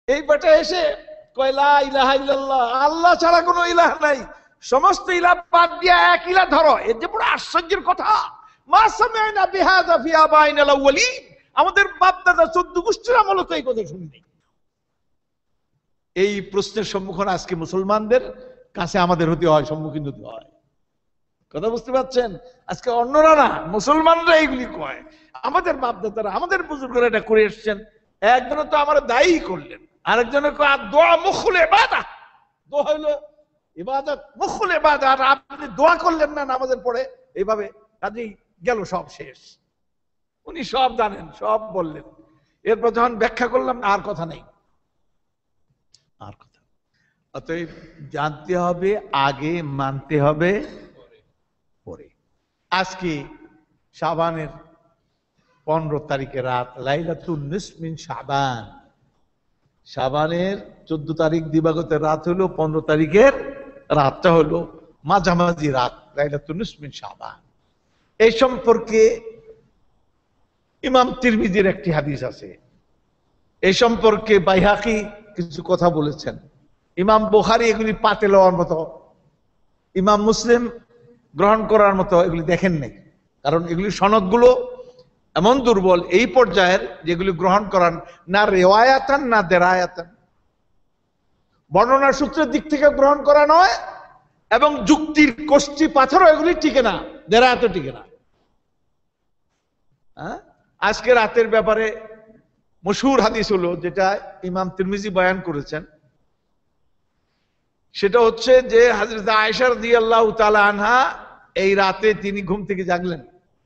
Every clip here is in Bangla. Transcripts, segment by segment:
এই বেটা এসে কয় লা ইলাহা ইল্লাল্লাহ, আল্লাহ ছাড়া কোনো ইলাহ নাই, সমস্ত ইলাহ বাদ দিয়া এক ইলাহ ধরো। এর যে বড় আশ্চর্যের কথা, মা সামি'না বিহাযা ফি আবাইনাল আউয়ালিন, আমাদের বাপ দাদা 14 গোষ্ঠীর আমলে তো এই কথা শুনিনি। এই প্রশ্নের সম্মুখীন আজকে মুসলমানদের কাছে আমাদের হতে হয়, সম্মুখীন হতে হয়। কথা বুঝতে পারছেন? আজকে অন্যরা না, মুসলমানরা এইগুলি কয়। আমাদের বাপ দাদারা, আমাদের বুজুর্গরা এটা করে এসছেন। একজনে তো আমার দায়ী করলেন, আরেকজনে কয় দোয়া মুখুল ইবাদত, দোয়া হইলো ইবাদত, মুখুল ইবাদত, আর আপনি দোয়া করলেন না নামাজের পরে, এইভাবে কাজেই গেল, সব শেষ। উনি সব জানেন, সব বললেন। এরপর যখন ব্যাখ্যা করলাম, আর কথা নেই, আর কথা। অতএব জানতে হবে আগে, মানতে হবে পরে। আজকে শাবানের 15 তারিখে রাত, লাইলাতুন নিসফ মিন শাবান। শাবানের 14 তারিখ দিবাগতের রাত হলো 15 তারিখের রাতটা হলো মাঝামাঝি রাত, লাইলাতুন নিসফ মিন শাবান। এই সম্পর্কে ইমাম তিরমিজির একটি হাদিস আছে, এই সম্পর্কে বাইহাকি কিছু কথা বলেছেন। ইমাম বুখারী এগুলি পাতে লওয়ার মতো, ইমাম মুসলিম গ্রহণ করার মতো এগুলি দেখেন নাই, কারণ এগুলি সনদগুলো এমন দুর্বল এই পর্যায়ের, যেগুলি গ্রহণ করার না রিওয়ায়াতান না দেরায়াতান, বর্ণনার সূত্রের দিক থেকে গ্রহণ করা নয়, এবং যুক্তির কোষ্ঠী পাথরও এগুলি টিকে না, দেরায়াতও টিকে না। আজকে রাতের ব্যাপারে মশহুর হাদিস হলো, যেটা ইমাম তিরমিজি বয়ান করেছেন, সেটা হচ্ছে যে হযরত আয়েশা রাদিয়াল্লাহু তাআলা আনহা এই রাতে তিনি ঘুম থেকে জাগলেন,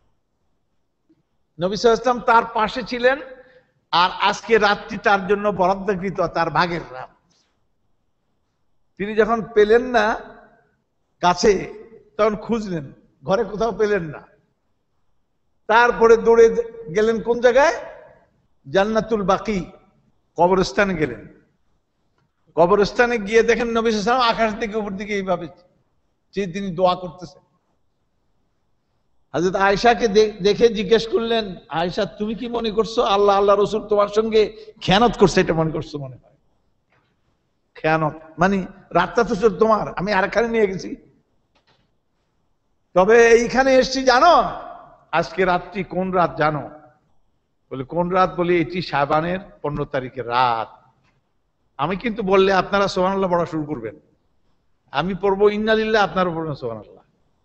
নবী সাল্লাল্লাহু আলাইহি ওয়াসাল্লাম তার পাশে ছিলেন, আর আজকে রাতটি তার জন্য বরাদ্দকৃত, তার ভাগের রাত। তিনি যখন পেলেন না কাছে, তখন খুঁজলেন, ঘরে কোথাও পেলেন না। তারপরে দৌড়ে গেলেন কোন জায়গায়? জান্নাতুল বাকি, কবরস্থানে গেলেন। কবরস্থানে গিয়ে দেখেন নবী সাল্লাল্লাহু আলাইহি ওয়াসাল্লাম আকাশ থেকে উপর দিকে এইভাবে তিনি দোয়া করতেছেন। হযরত আয়েশাকে দেখে জিজ্ঞেস করলেন, আয়েশা তুমি কি মনে করছো আল্লাহ আল্লাহ রাসূল তোমার সঙ্গে খেয়ানত করছে? এটা মনে করছো? মনে হয় খেয়ানত মানে রাতটা তো তোমার, আমি আরেকখানে নিয়ে গেছি, তবে এইখানে এসছি জানো, আজকে রাতটি কোন রাত জানো? বলে কোন রাত? বলে এটি শাবানের 15 তারিখের রাত। আমি কিন্তু বললে আপনারা সুবহানাল্লাহ পড়া শুরু করবেন, আমি পড়বো ইন্না লিল্লাহ, আপনারা পড়বেন সুবহানাল্লাহ।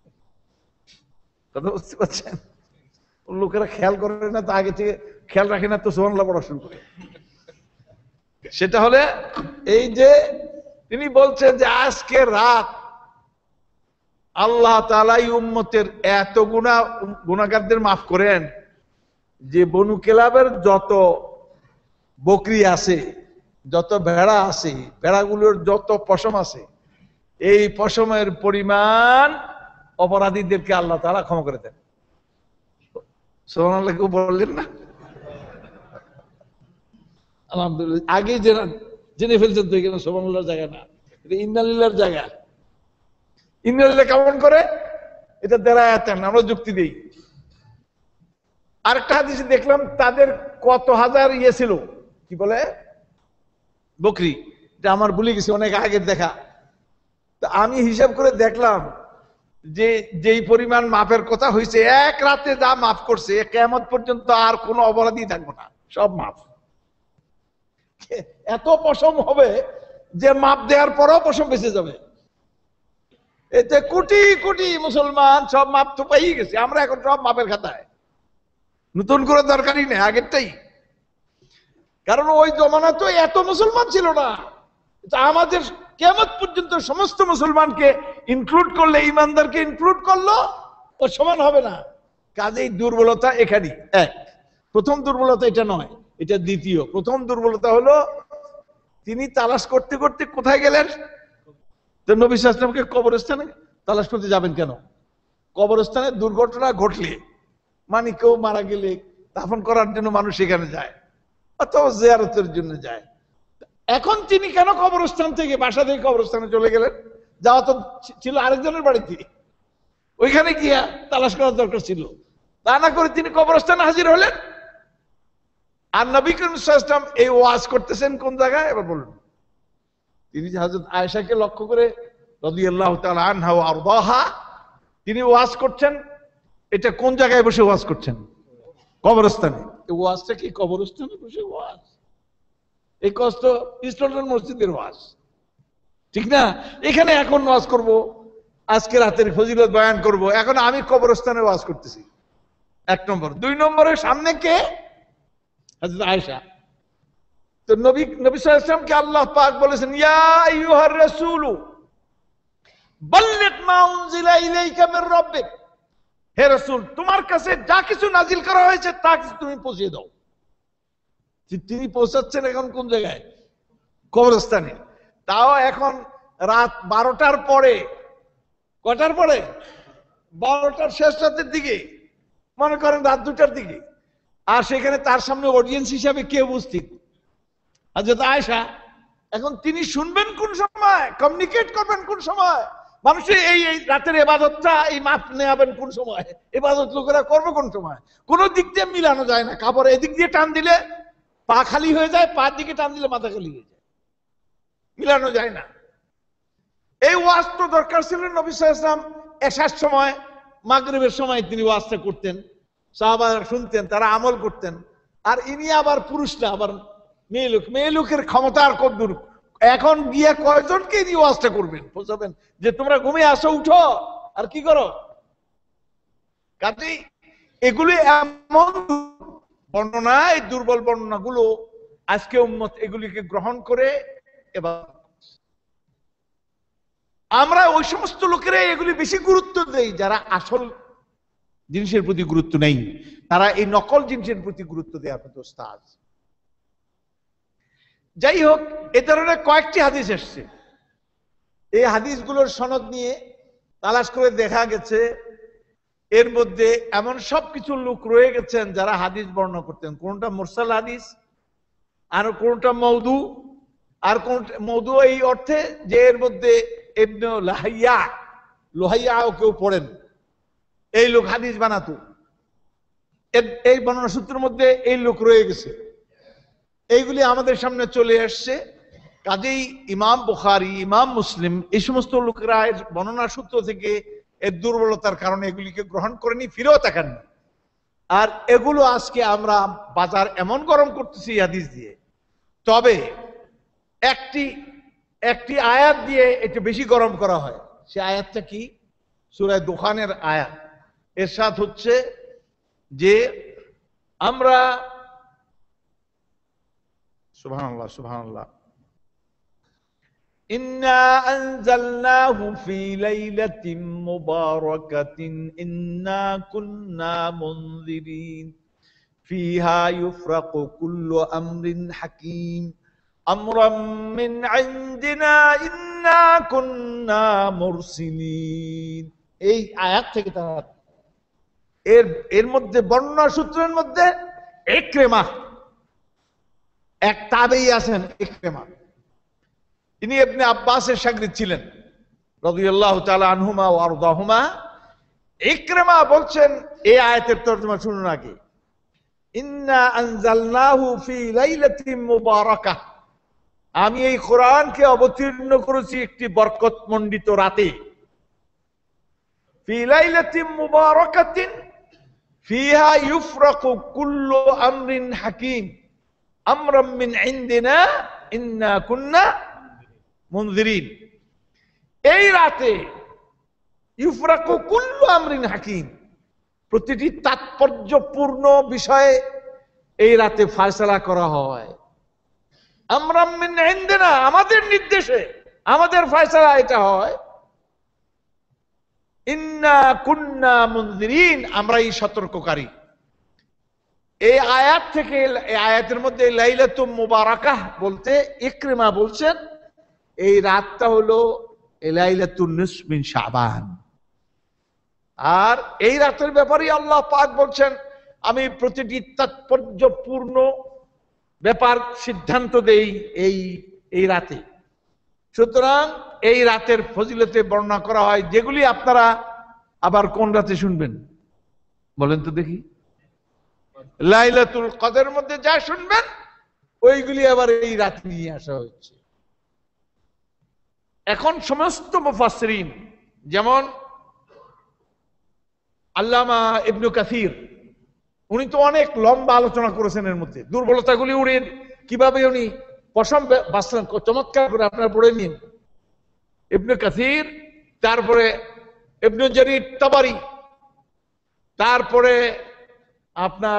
কথা বুঝতে পারছেন? লোকেরা খেয়াল করে না তো, আগে থেকে খেয়াল রাখে না তো সুবহানাল্লাহ পড়া শুরু করে। সেটা হলে এই যে তিনি বলছেন যে আজকে রাত আল্লাহ তাআলা এই উম্মতের এত গুনাহগারদের মাফ করেন, যে বনু কেলাবের যত বকরি আছে, যত ভেড়া আছে, ভেড়াগুলোর যত পশম আছে, এই পশমের পরিমাণ অপরাধীদেরকে আল্লাহ তাআলা ক্ষমা করে দেন। সুবহানাল্লাহ কেউ বললেন না? আলহামদুলিল্লাহ, আগে জেনে ফেলছেন তো, এখানে সুবহানাল্লাহর জায়গা না, এটা ইন্নালিল্লাহর জায়গা। ইন্নালিল্লাহ কেমন করে? এটা দেরায়াতান, আমরা যুক্তি দেই। আরেকটা হাদিসে দেখলাম তাদের কত হাজার ছিল, কি বলে বকরি, এটা আমার ভুলে গেছি, অনেক আগের দেখা। তো আমি হিসাব করে দেখলাম যে যেই পরিমাণ মাপের কথা হয়েছে, এক রাতে যা মাফ করছে, কিয়ামত পর্যন্ত আর কোনো অপরাধী থাকবে না, সব মাফ। এত পশম হবে যে মাপ দেওয়ার পরও পশম বেঁচে যাবে। এতে কোটি কোটি মুসলমান সব মাপ তো পেয়ে গেছে, আমরা এখন সব মাপের খাতায়, নতুন করে দরকারই নেই, আগেরটাই। কারণ ওই জমানা তো এত মুসলমান ছিল না, আমাদের কিয়ামত পর্যন্ত সমস্ত মুসলমানকে ইনক্লুড করলে, ইমানদারকে ইনক্লুড করলো, ও সমান হবে না। কাজেই দুর্বলতা এখানেই এক। প্রথম দুর্বলতা এটা নয়, এটা দ্বিতীয়। প্রথম দুর্বলতা হলো তিনি তালাশ করতে করতে কোথায় গেলেন? তো নবী সাল্লাল্লাহু আলাইহি ওয়াসাল্লামকে কবরস্থানে তালাশ করতে যাবেন কেন? কবরস্থানে দুর্ঘটনা ঘটলে, মানে কেউ মারা গেলে দাফন করার জন্য মানুষ সেখানে যায়, অথবা জিয়ারতের জন্য যায়। এখন তিনি কেন কবরস্থান থেকে, বাসা থেকে কবরস্থানে চলে গেলেন? যাওয়া তো ছিল আরেকজনের বাড়িতে, ওইখানে গিয়া তালাশ করার দরকার ছিল। তা না করে তিনি কবরস্থানে হাজির হলেন। আর নবী করিম সাল্লাল্লাহু আলাইহি ওয়াসাল্লাম এই ওয়াজ করতেছেন কোন জায়গায় এবার বলুন। তিনি যে হযরত আয়েশাকে লক্ষ্য করে রাদিয়াল্লাহু তাআলা আনহা ওয়া আরদাহা তিনি ওয়াজ করছেন, এটা কোন জায়গায় বসে ওয়াজ করছেন? কবরস্থানে। এই ওয়াজটা কি কবরস্থানে বসে ওয়াজ? এই কষ্ট ইস্টলটন মসজিদের ওয়াজ, ঠিক না? এখানে এখন ওয়াজ করব, আজকে রাতের ফজিলত বয়ান করব, এখন আমি কবরস্থানে ওয়াজ করতেছি। এক নম্বর। দুই নম্বরে সামনে কে? হযরত আয়েশা। তো নবী সাল্লাল্লাহু আলাইহি ওয়াসাল্লামকে আল্লাহ পাক বলেছেন, ইয়া আইয়ুহার রাসূলু বাল্লিগ মা উনজিলা ইলাইকা মির রাব্বিক। হে রাসূল, তোমার কাছে যা কিছু নাজিল করা হয়েছে তা কিছু তুমি পৌঁছে দাও। তিনি পৌঁছাচ্ছেন এখন কোন জায়গায়? কবরস্থানে। তাও এখন রাত 12টার পরে। কটার পরে? 12টার শেষ রাতের দিকে, মনে করেন রাত 2টার দিকে। আর সেখানে তার সামনে অডিয়েন্স হিসাবে কে উপস্থিত? হযরত আয়েশা। এখন তিনি শুনবেন কোন সময়, কমিউনিকেট করবেন কোন সময়, মানুষের এই রাতের ইবাদতটা এই মাপ নেবেন কোন সময়, ইবাদত লোকেরা করবে কোন সময়, কোন দিক দিয়ে মিলানো যায় না। কাপড় এদিক দিয়ে টান দিলে পা খালি হয়ে যায়, পা দিকে টান দিলে মাথা খালি হয়ে যায়, মিলানো যায় না। এই ওয়াজ তো দরকার ছিল নবী সাল্লাল্লাহু আলাইহি ওয়াসাল্লাম এশার সময়, মাগরিবের সময় তিনি ওয়াজটা করতেন, সাহাবারা শুনতেন, তারা আমল করতেন। আর ইনি আবার পুরুষ না, আবার মেয়ে লোক। মেয়ে লোকের ক্ষমতা আর কতদূর? এখন গিয়ে কয়জনকে ইনি ওয়াজটা করবেন, বোঝাবেন যে তোমরা ঘুমিয়ে আসো, উঠো, আর কি করো? কাজেই এগুলি এমন বর্ণনা, এই দুর্বল বর্ণনাগুলো আজকে উম্মত এগুলিকে গ্রহণ করে। এবার আমরা ওই সমস্ত লোকেরা এগুলি বেশি গুরুত্ব দেই যারা আসল জিনিসের প্রতি গুরুত্ব নেই, তারা এই নকল জিনিসের প্রতি গুরুত্ব দেওয়ার প্রতি ওস্তাদ। যাই হোক, এ ধরনের কয়েকটি হাদিস এসছে। এই হাদিসগুলোর সনদ নিয়ে তালাশ করে দেখা গেছে এর মধ্যে এমন সবকিছু লোক রয়ে গেছেন যারা হাদিস বর্ণনা করতেন। কোনটা মুরসাল হাদিস, আর কোনটা মওদু, আর কোনটা মওদু এই অর্থে যে এর মধ্যে ইবনে লোহাইয়াও কেউ পড়েন, এই লোক হাদিস বানাতো। এই বর্ণনা সূত্রের মধ্যে এই লোক রয়ে গেছে, এইগুলি আমাদের সামনে চলে আসছে। কাজেই ইমাম বুখারী, ইমাম মুসলিম, এই সমস্ত লোকেরা বর্ণনা সূত্র থেকে এর দুর্বলতার কারণে এগুলিকে গ্রহণ করেনি, ফিরেও তাকাননি। আর এগুলো আজকে আমরা বাজার এমন গরম করতেছি হাদিস দিয়ে। তবে একটি আয়াত দিয়ে একটু বেশি গরম করা হয়। সে আয়াতটা কি? সূরা দুখানের আয়াত। এরশাদ হচ্ছে যে আমরা, সুবহানাল্লাহ সুবহানাল্লাহ, ইন্না আনজালনাহু ফি লাইলাতিন মুবারাকাতিন ইন্না কুন্না মুনজিরিন ফিহা ইউফরাকু কুল্লু আমরিন হাকীম আমরাম মিন ইনদিনা ইন্না কুন্না মুরসিলিন। এই আয়াত থেকে তারা এর মধ্যে বর্ণনা সূত্রের মধ্যে ইকরিমা, এক তাবেঈ আছেন ইকরিমা, তিনি ইবনে আব্বাসের শাগির্দ ছিলেন রাদিয়াল্লাহু তাআলা আনহুমা ওয়া আরদাহুমা। ইকরিমা বলছেন, এই আয়াতের তরজমা শুনুন আগে, ইন্না আনজালনাহু ফি লাইলাতিন মুবারাকাহ, আমি এই কোরআনকে অবতীর্ণ করেছি একটি বরকতমণ্ডিত রাতে। ফি লাইলাতিন মুবারাকাতিন ফিহা ইউফরাকু কুল্লু আমরিন হাকীম আমরাম মিন ইনদিনা ইন্না কুন্না মুনজিরিন। এই রাতে ইউফরাকু কুল্লু আমরিন হাকীম, প্রতিটি তাৎপর্যপূর্ণ বিষয়ে এই রাতে ফয়সালা করা হয়। আমরাম মিন ইনদিনা, আমাদের নির্দেশে, আমাদের ফয়সালা এটা হয়। ইন্না কুন্না মুনজিরিন, আমরাই সতর্ককারী। এই আয়াত থেকে, এই আয়াতের মধ্যে লাইলাতুম মুবারাকাহ বলতে ইকরিমা বলছেন এই রাতটা হলো লাইলাতুন নিসফ মিন শাবান। আর এই রাতের ব্যাপারে আল্লাহ পাক বলছেন, আমি প্রতিটি তাৎপর্যপূর্ণ ব্যাপার সিদ্ধান্ত দেই এই রাতে। সুতরাং এই রাতের ফজিলতে বর্ণনা করা হয়, যেগুলি আপনারা আবার কোন রাতে শুনবেন বলেন তো দেখি? লাইলাতুল কদরের মধ্যে যা শুনবেন ওইগুলি আবার এই রাতে নিয়ে আসা হচ্ছে। এখন সমস্ত মুফাসসিরিন যেমন আল্লামা ইবনে কাসির, উনি তো অনেক লম্বা আলোচনা করেছেন এর মধ্যে, দুর্বলতাগুলি উড়িয়ে কিভাবে উনি পশম বাঁচলেন চমৎকার করে আপনারা পড়ে নিন। ইবনে কাসির, তারপরে ইবনে জারীর তাবারি, তারপরে আপনার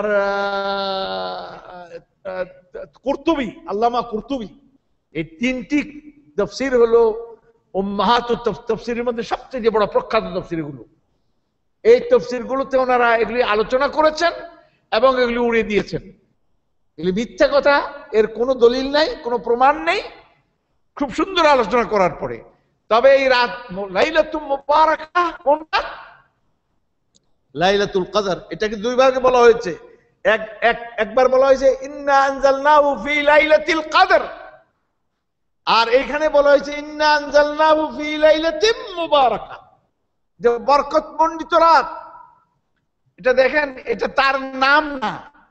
কুরতুবী, আল্লামা কুরতুবী, এই তিনটি তাফসীর হলো উম্মাহাতুত তাফসীরের মধ্যে সবচেয়ে বড় প্রখ্যাত তাফসীর গুলো। এই তাফসীর গুলোতে ওনারা এগুলি আলোচনা করেছেন এবং এগুলি উড়িয়ে দিয়েছেন। এগুলি মিথ্যা কথা, এর কোনো দলিল নাই, কোনো প্রমাণ নেই, খুব সুন্দর আলোচনা করার পরে। তবে এই রাত লাইলাতুল মুবারাকা কোনটা? লাইলাতুল কদর। এটাকে দুই ভাগে বলা হয়েছে। একবার বলা হয়েছে ইন্না আনজালনাহু ফি লাইলাতিল কদর, আর এখানে বলা হয়েছে ইন্না আনজালনাহু ফি লাইলাতিন মুবারাকা, যে বরকতমণ্ডিত রাত। এটা দেখেন, এটা তার নাম না,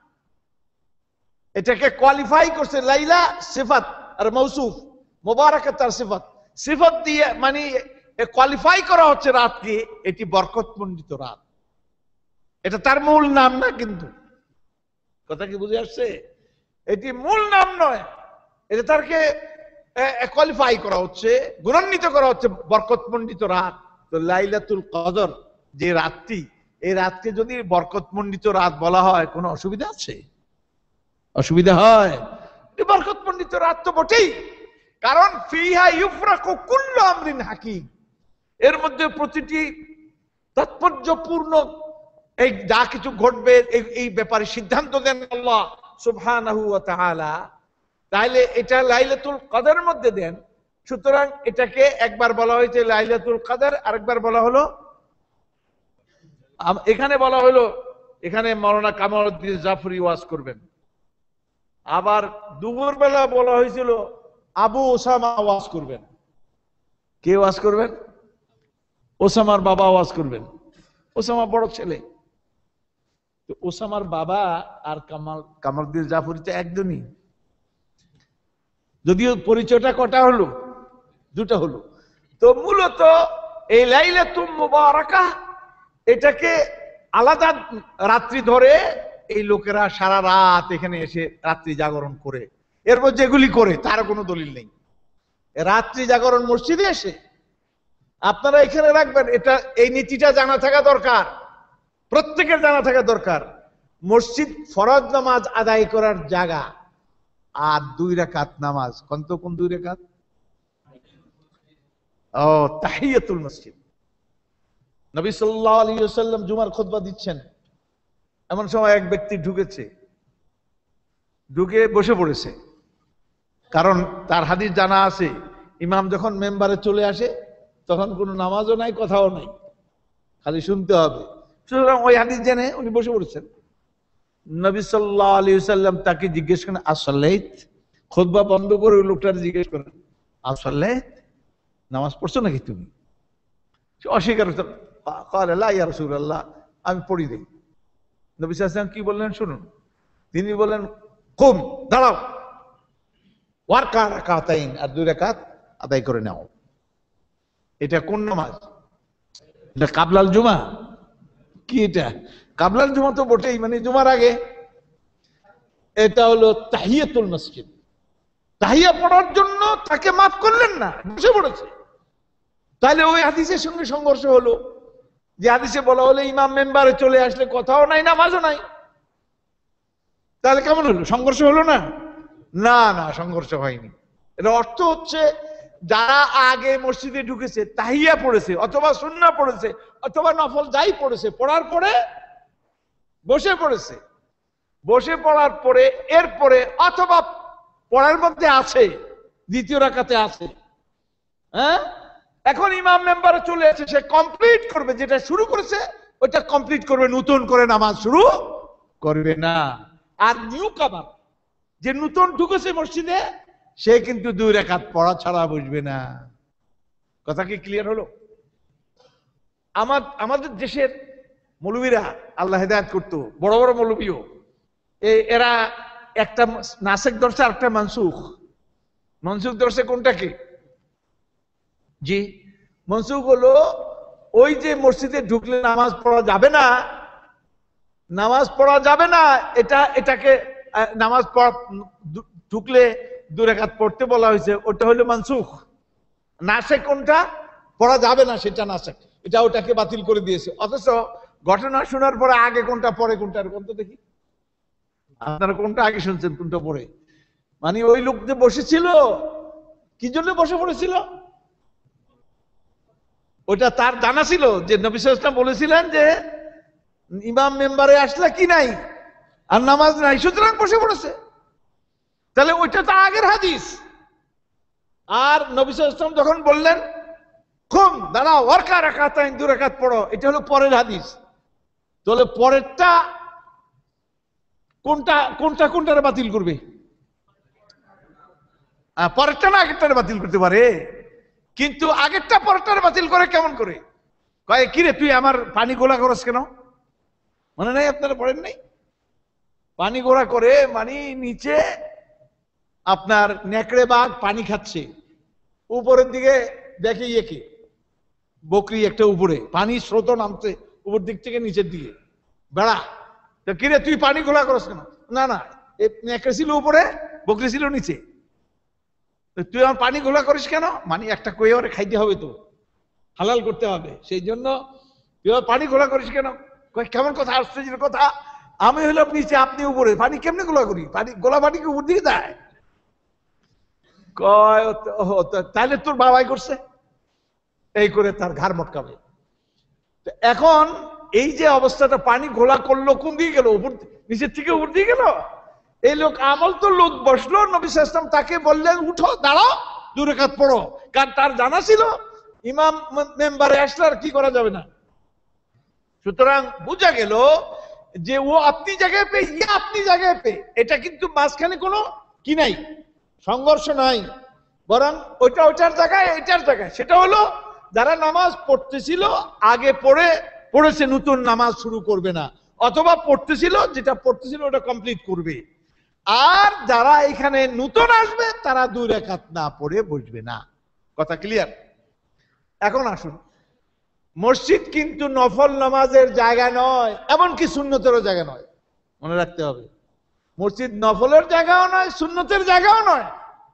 এটাকে কোয়ালিফাই করছে লাইলা সিফাত আর মৌসুফ, মুবারাকা তার সিফাত, সিফাত দিয়ে মানে কোয়ালিফাই করা হচ্ছে রাতকে এটি বরকতমণ্ডিত রাত। এটা তার মূল নাম না, কিন্তু কথা কি বুঝে আসছে? এটি মূল নাম নয়, এটা তারকে কোয়ালিফাই করা হচ্ছে, গুণান্বিত করা হচ্ছে বরকতমণ্ডিত রাত। তো লাইলাতুল কদর যে রাতটি, এই রাতকে যদি বরকতমণ্ডিত রাত বলা হয় কোনো অসুবিধা আছে? অসুবিধা হয়? বরকতমণ্ডিত রাত তো বটেই, কারণ ফিহা ইউফরাকু কুল্লু আমরিন হাকিম, এর মধ্যে প্রতিটি তাৎপর্যপূর্ণ এই যা কিছু ঘটবে এই ব্যাপারে সিদ্ধান্ত দেন আল্লাহ সুবহানাহু ওয়া তাআলা। তাহলে এটা লাইলাতুল কদরের মধ্যে দেন। সুতরাং এটাকে একবার বলা হয়েছে লাইলাতুল কদর, আরেকবার বলা হলো, এখানে বলা হলো, এখানে মাওলানা কামালউদ্দিন জাফরি ওয়াজ করবেন। আবার দুপুর বেলা বলা হয়েছিল আবু ওসামা ওয়াজ করবেন। কে ওয়াজ করবেন? ওসামার বাবা ওয়াজ করবেন। ওসামা বড় ছেলে। তো ওসামার বাবা আর কামালউদ্দিন জাফরি তো একজনই, যদিও পরিচয়টা কটা হলো? দুটা হলো। তো মূলত এই লাইলাতুল মুবারাকা এটাকে আলাদা রাত্রি ধরে এই লোকেরা সারা রাত এখানে এসে রাত্রি জাগরণ করে, এরপর যেগুলি করে তার কোনো দলিল নেই। রাত্রি জাগরণ মসজিদে এসে আপনারা এখানে রাখবেন, এটা এই নীতিটা জানা থাকা দরকার, প্রত্যেকের জানা থাকা দরকার। মসজিদ ফরজ নামাজ আদায় করার জায়গা, আর 2 রাকাত নামাজ। কোন 2 রাকাত? ও তাহিয়াতুল মসজিদ। নবী সাল্লাল্লাহু আলাইহি ওয়াসাল্লাম জুমার খুতবা দিচ্ছেন, এমন সময় এক ব্যক্তি ঢুকে বসে পড়েছে। কারণ তার হাদিস জানা আছে, ইমাম যখন মেম্বারে চলে আসে তখন কোনো নামাজও নাই, কথাও নাই, খালি শুনতে হবে। সুতরাং ওই হাদিস জেনে উনি বসে পড়েছেন। নবী সাল্লাল্লাহু আলাইহি ওয়াসাল্লাম তাকে জিজ্ঞেস করেন আসসালাত, খুতবা বন্ধ করে ওই লোকটাকে জিজ্ঞেস করেন আসসালাত, নামাজ পড়ছো নাকি তুমি? সে অস্বীকার করল, লা ইয়া রাসূলুল্লাহ, আমি পড়ি নাই। নবী সাল্লাল্লাহু আলাইহি ওয়াসাল্লাম কি বললেন শুনুন। তিনি বলেন কুম, দাঁড়াও, ওয়ারকা রাকাতাইন, আর 2 রাকাত আদায় করে নাও। এটা কোন নামাজ? এটা কাবলাল জুমা? কি এটা? কাবলাল জুমা তো বটেই, মানে জুমার আগে। এটা হলো তাহিয়াতুল মসজিদ। তাহিয়া পড়ার জন্য তাকে মাফ করলেন না, বসে পড়েছে। তাহলে ওই হাদিসের সঙ্গে সংঘর্ষ হলো, যে হাদিসে বলা হলো ইমাম মেম্বারে চলে আসলে কথাও নাই, নামাজও নাই। তাহলে কেমন হলো? সংঘর্ষ হলো না? না না, সংঘর্ষ হয়নি। এর অর্থ হচ্ছে যারা আগে মসজিদে ঢুকেছে, তাহিয়া পড়েছে অথবা সুন্নাহ পড়েছে অথবা নফল যাই পড়েছে, পড়ার পরে বসে পড়েছে, বসে পড়ার পরে এরপরে অথবা পড়ার মধ্যে আছে, 2য় রাকাতে আছে, হ্যাঁ, এখন ইমাম মেম্বারে চলে আসে, সে কমপ্লিট করবে, যেটা শুরু করেছে ওটা কমপ্লিট করবে, নতুন করে নামাজ শুরু করবে না। আর নিউ কামার, যে নতুন ঢুকেছে মসজিদে, সে কিন্তু 2 রাকাত পড়া ছাড়া বসবে না। কথা কি ক্লিয়ার হলো? আমাদের দেশের মৌলবীরা, আল্লাহ হেদায়েত করতো, বড় বড় মৌলবীও এরা একটা নাসেক ধরছে আর একটা মানসুখ। মনসুখ ধরছে কোনটাকে? জি, মনসুখ হলো ওই যে মসজিদে ঢুকলে নামাজ পড়া যাবে না, নামাজ পড়া যাবে না, এটাকে নামাজ পড়া ঢুকলে 2 রাকাত পড়তে বলা হয়েছে, ওটা হলো মানসুখ। নাসেক কোনটা? পড়া যাবে না সেটা নাসেক, এটা ওটাকে বাতিল করে দিয়েছে। অথচ ঘটনা শোনার পরে আগে কোনটা পরে কোনটা কোনটা দেখি, আপনারা কোনটা আগে শুনছেন কোনটা পরে? মানে ওই লোক যে বসেছিল কি জন্য বসে পড়েছিল? ওটা তার জানা ছিল যে নবী সাল্লাল্লাহু আলাইহি ওয়াসাল্লাম বলেছিলেন যে ইমাম মেম্বারে আসলে কি নাই আর নামাজ নাই, সুতরাং বসে পড়েছে। তাহলে ওইটা তো আগের হাদিস। আর নবী সাল্লাল্লাহু আলাইহি ওয়াসাল্লাম যখন বললেন খুম দাঁড়াও ওয়ারকা রাকাতাইন 2 রাকাত পড়ো, এটা হলো পরের হাদিস। তাহলে পরেরটা কোনটা কোনটা কোনটারে বাতিল করবে? পরেরটা না আগেরটারে বাতিল করতে পারে, কিন্তু আগেরটা পরেরটারে বাতিল করে কেমন করে? কয় কিরে তুই আমার পানি গোলা করস কেন? মনে নাই আপনারা পড়েন নাই? পানি গোলা করে মানে নিচে আপনার নেকড়ে বাঘ পানি খাচ্ছে, উপরের দিকে দেখে ইয়েকে বকরি একটা উপরে পানি স্রোত নামছে উপর দিক থেকে নিচের দিকে বেড়া, কিরে তুই পানি গোলা করস কেন? না না, নেকড়ে ছিল উপরে, বকরি ছিল নিচে, তুই আমার পানি গোলা করিস কেন? মানে একটা কয়ে ওরে খাইতে হবে, তো হালাল করতে হবে, সেই জন্য তুই আমার পানি গোলা করিস কেন? কেমন কথা, আশ্চর্যের কথা, আমি হইলাম নিচে আপনি উপরে, পানি কেমনে গোলা করি? পানি গোলা পানি কি উপর দিকে দেয়? কয় তাহলে তোর বাবাই করছে, এই করে তার ঘাড় মটকাবে। এখন এই যে অবস্থাটা, পানি ঘোলা করলো কোন দিকে গেল? উপর, নিচের থেকে উপর দিয়ে গেল। এই লোক আমল তো লোক বসলো, নবী সাল্লাল্লাহু আলাইহি ওয়াসাল্লাম তাকে বললেন উঠো দাঁড়াও 2 রাকাত পড়ো, কারণ তার জানা ছিল ইমাম মেম্বারে আসলে আর কি করা যাবে না। সুতরাং বোঝা গেল যে ও আপনি জায়গায় পে, ইয়ে আপনি জায়গায় পে, এটা কিন্তু মাঝখানে কোনো কি নাই, সংঘর্ষ নাই, বরং ওইটা ওইটার জায়গায় এটার জায়গায়। সেটা হলো যারা নামাজ পড়তেছিল আগে পড়েছে, নতুন নামাজ শুরু করবে না, অথবা পড়তেছিল যেটা পড়তেছিল ওটা কমপ্লিট করবে। আর যারা এখানে নতুন আসবে তারা 2 রাকাত না পড়ে বসবে না। কথা ক্লিয়ার? এখন আসুন, মসজিদ কিন্তু নফল নামাজের জায়গা নয়, এমনকি সুন্নতেরও জায়গা নয়, মনে রাখতে হবে। মসজিদ নফলের জায়গাও নয়, সুন্নতের জায়গাও নয়।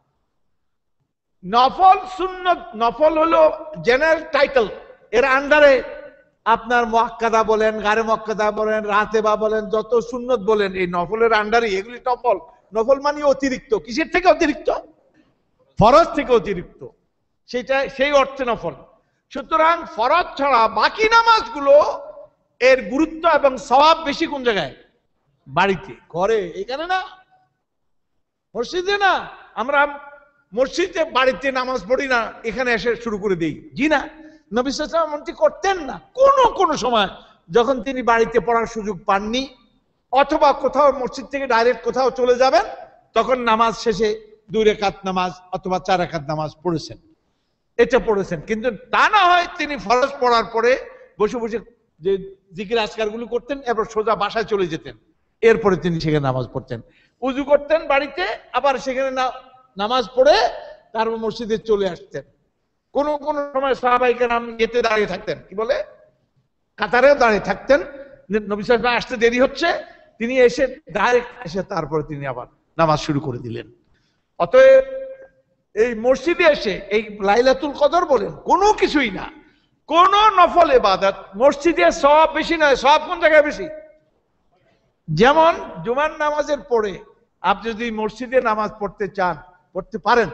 নফল সুন্নত, নফল হলো জেনারেল টাইটেল, এর আন্ডারে আপনার মুআক্কাদা বলেন, গায়রে মুআক্কাদা বলেন, রাতেবা বলেন, যত সুন্নত বলেন, এই নফলের আন্ডারে এগুলি নফল। নফল মানে অতিরিক্ত, কিসের থেকে অতিরিক্ত? ফরজ থেকে অতিরিক্ত, সেটা সেই অর্থে নফল। সুতরাং ফরজ ছাড়া বাকি নামাজগুলো এর গুরুত্ব এবং সওয়াব বেশি কোন জায়গায়? বাড়িতে, ঘরে, এখানে না, মসজিদে না। আমরা মসজিদে বাড়িতে নামাজ পড়ি না, এখানে এসে শুরু করে দেই, জি না। নবী সাল্লাল্লাহু আলাইহি ওয়াসাল্লাম এমনটি করতেন না। কোন সময় যখন তিনি বাড়িতে পড়ার সুযোগ পাননি, অথবা কোথাও মসজিদ থেকে ডাইরেক্ট কোথাও চলে যাবেন, তখন নামাজ শেষে 2 রাকাত নামাজ অথবা 4 রাকাত নামাজ পড়েছেন, এটা পড়েছেন। কিন্তু তা না হয় তিনি ফরজ পড়ার পরে বসে বসে যে জিকির আজকারগুলো করতেন, এরপর সোজা বাসায় চলে যেতেন, এরপরে তিনি সেখানে নামাজ পড়তেন, উজু করতেন বাড়িতে, আবার সেখানে নামাজ পড়ে তারপর মসজিদে চলে আসতেন। কোন সময় সাহাবায়ে কেরাম যেতে দাঁড়িয়ে থাকতেন, কি বলে, কাতারেও দাঁড়িয়ে থাকতেন, নবী সাল্লাল্লাহু আলাইহি ওয়াসাল্লাম আসতে দেরি হচ্ছে, তিনি এসে ডাইরেক্ট এসে তারপরে তিনি আবার নামাজ শুরু করে দিলেন। অতএব এই মসজিদে এসে এই লাইলাতুল কদর বলেন কোনো কিছুই না, কোন নফল ইবাদত মসজিদে সওয়াব বেশি নয়। সওয়াব কোন জায়গায় বেশি? যেমন জুমার নামাজের পরে আপনি যদি মসজিদে নামাজ পড়তে চান, পড়তে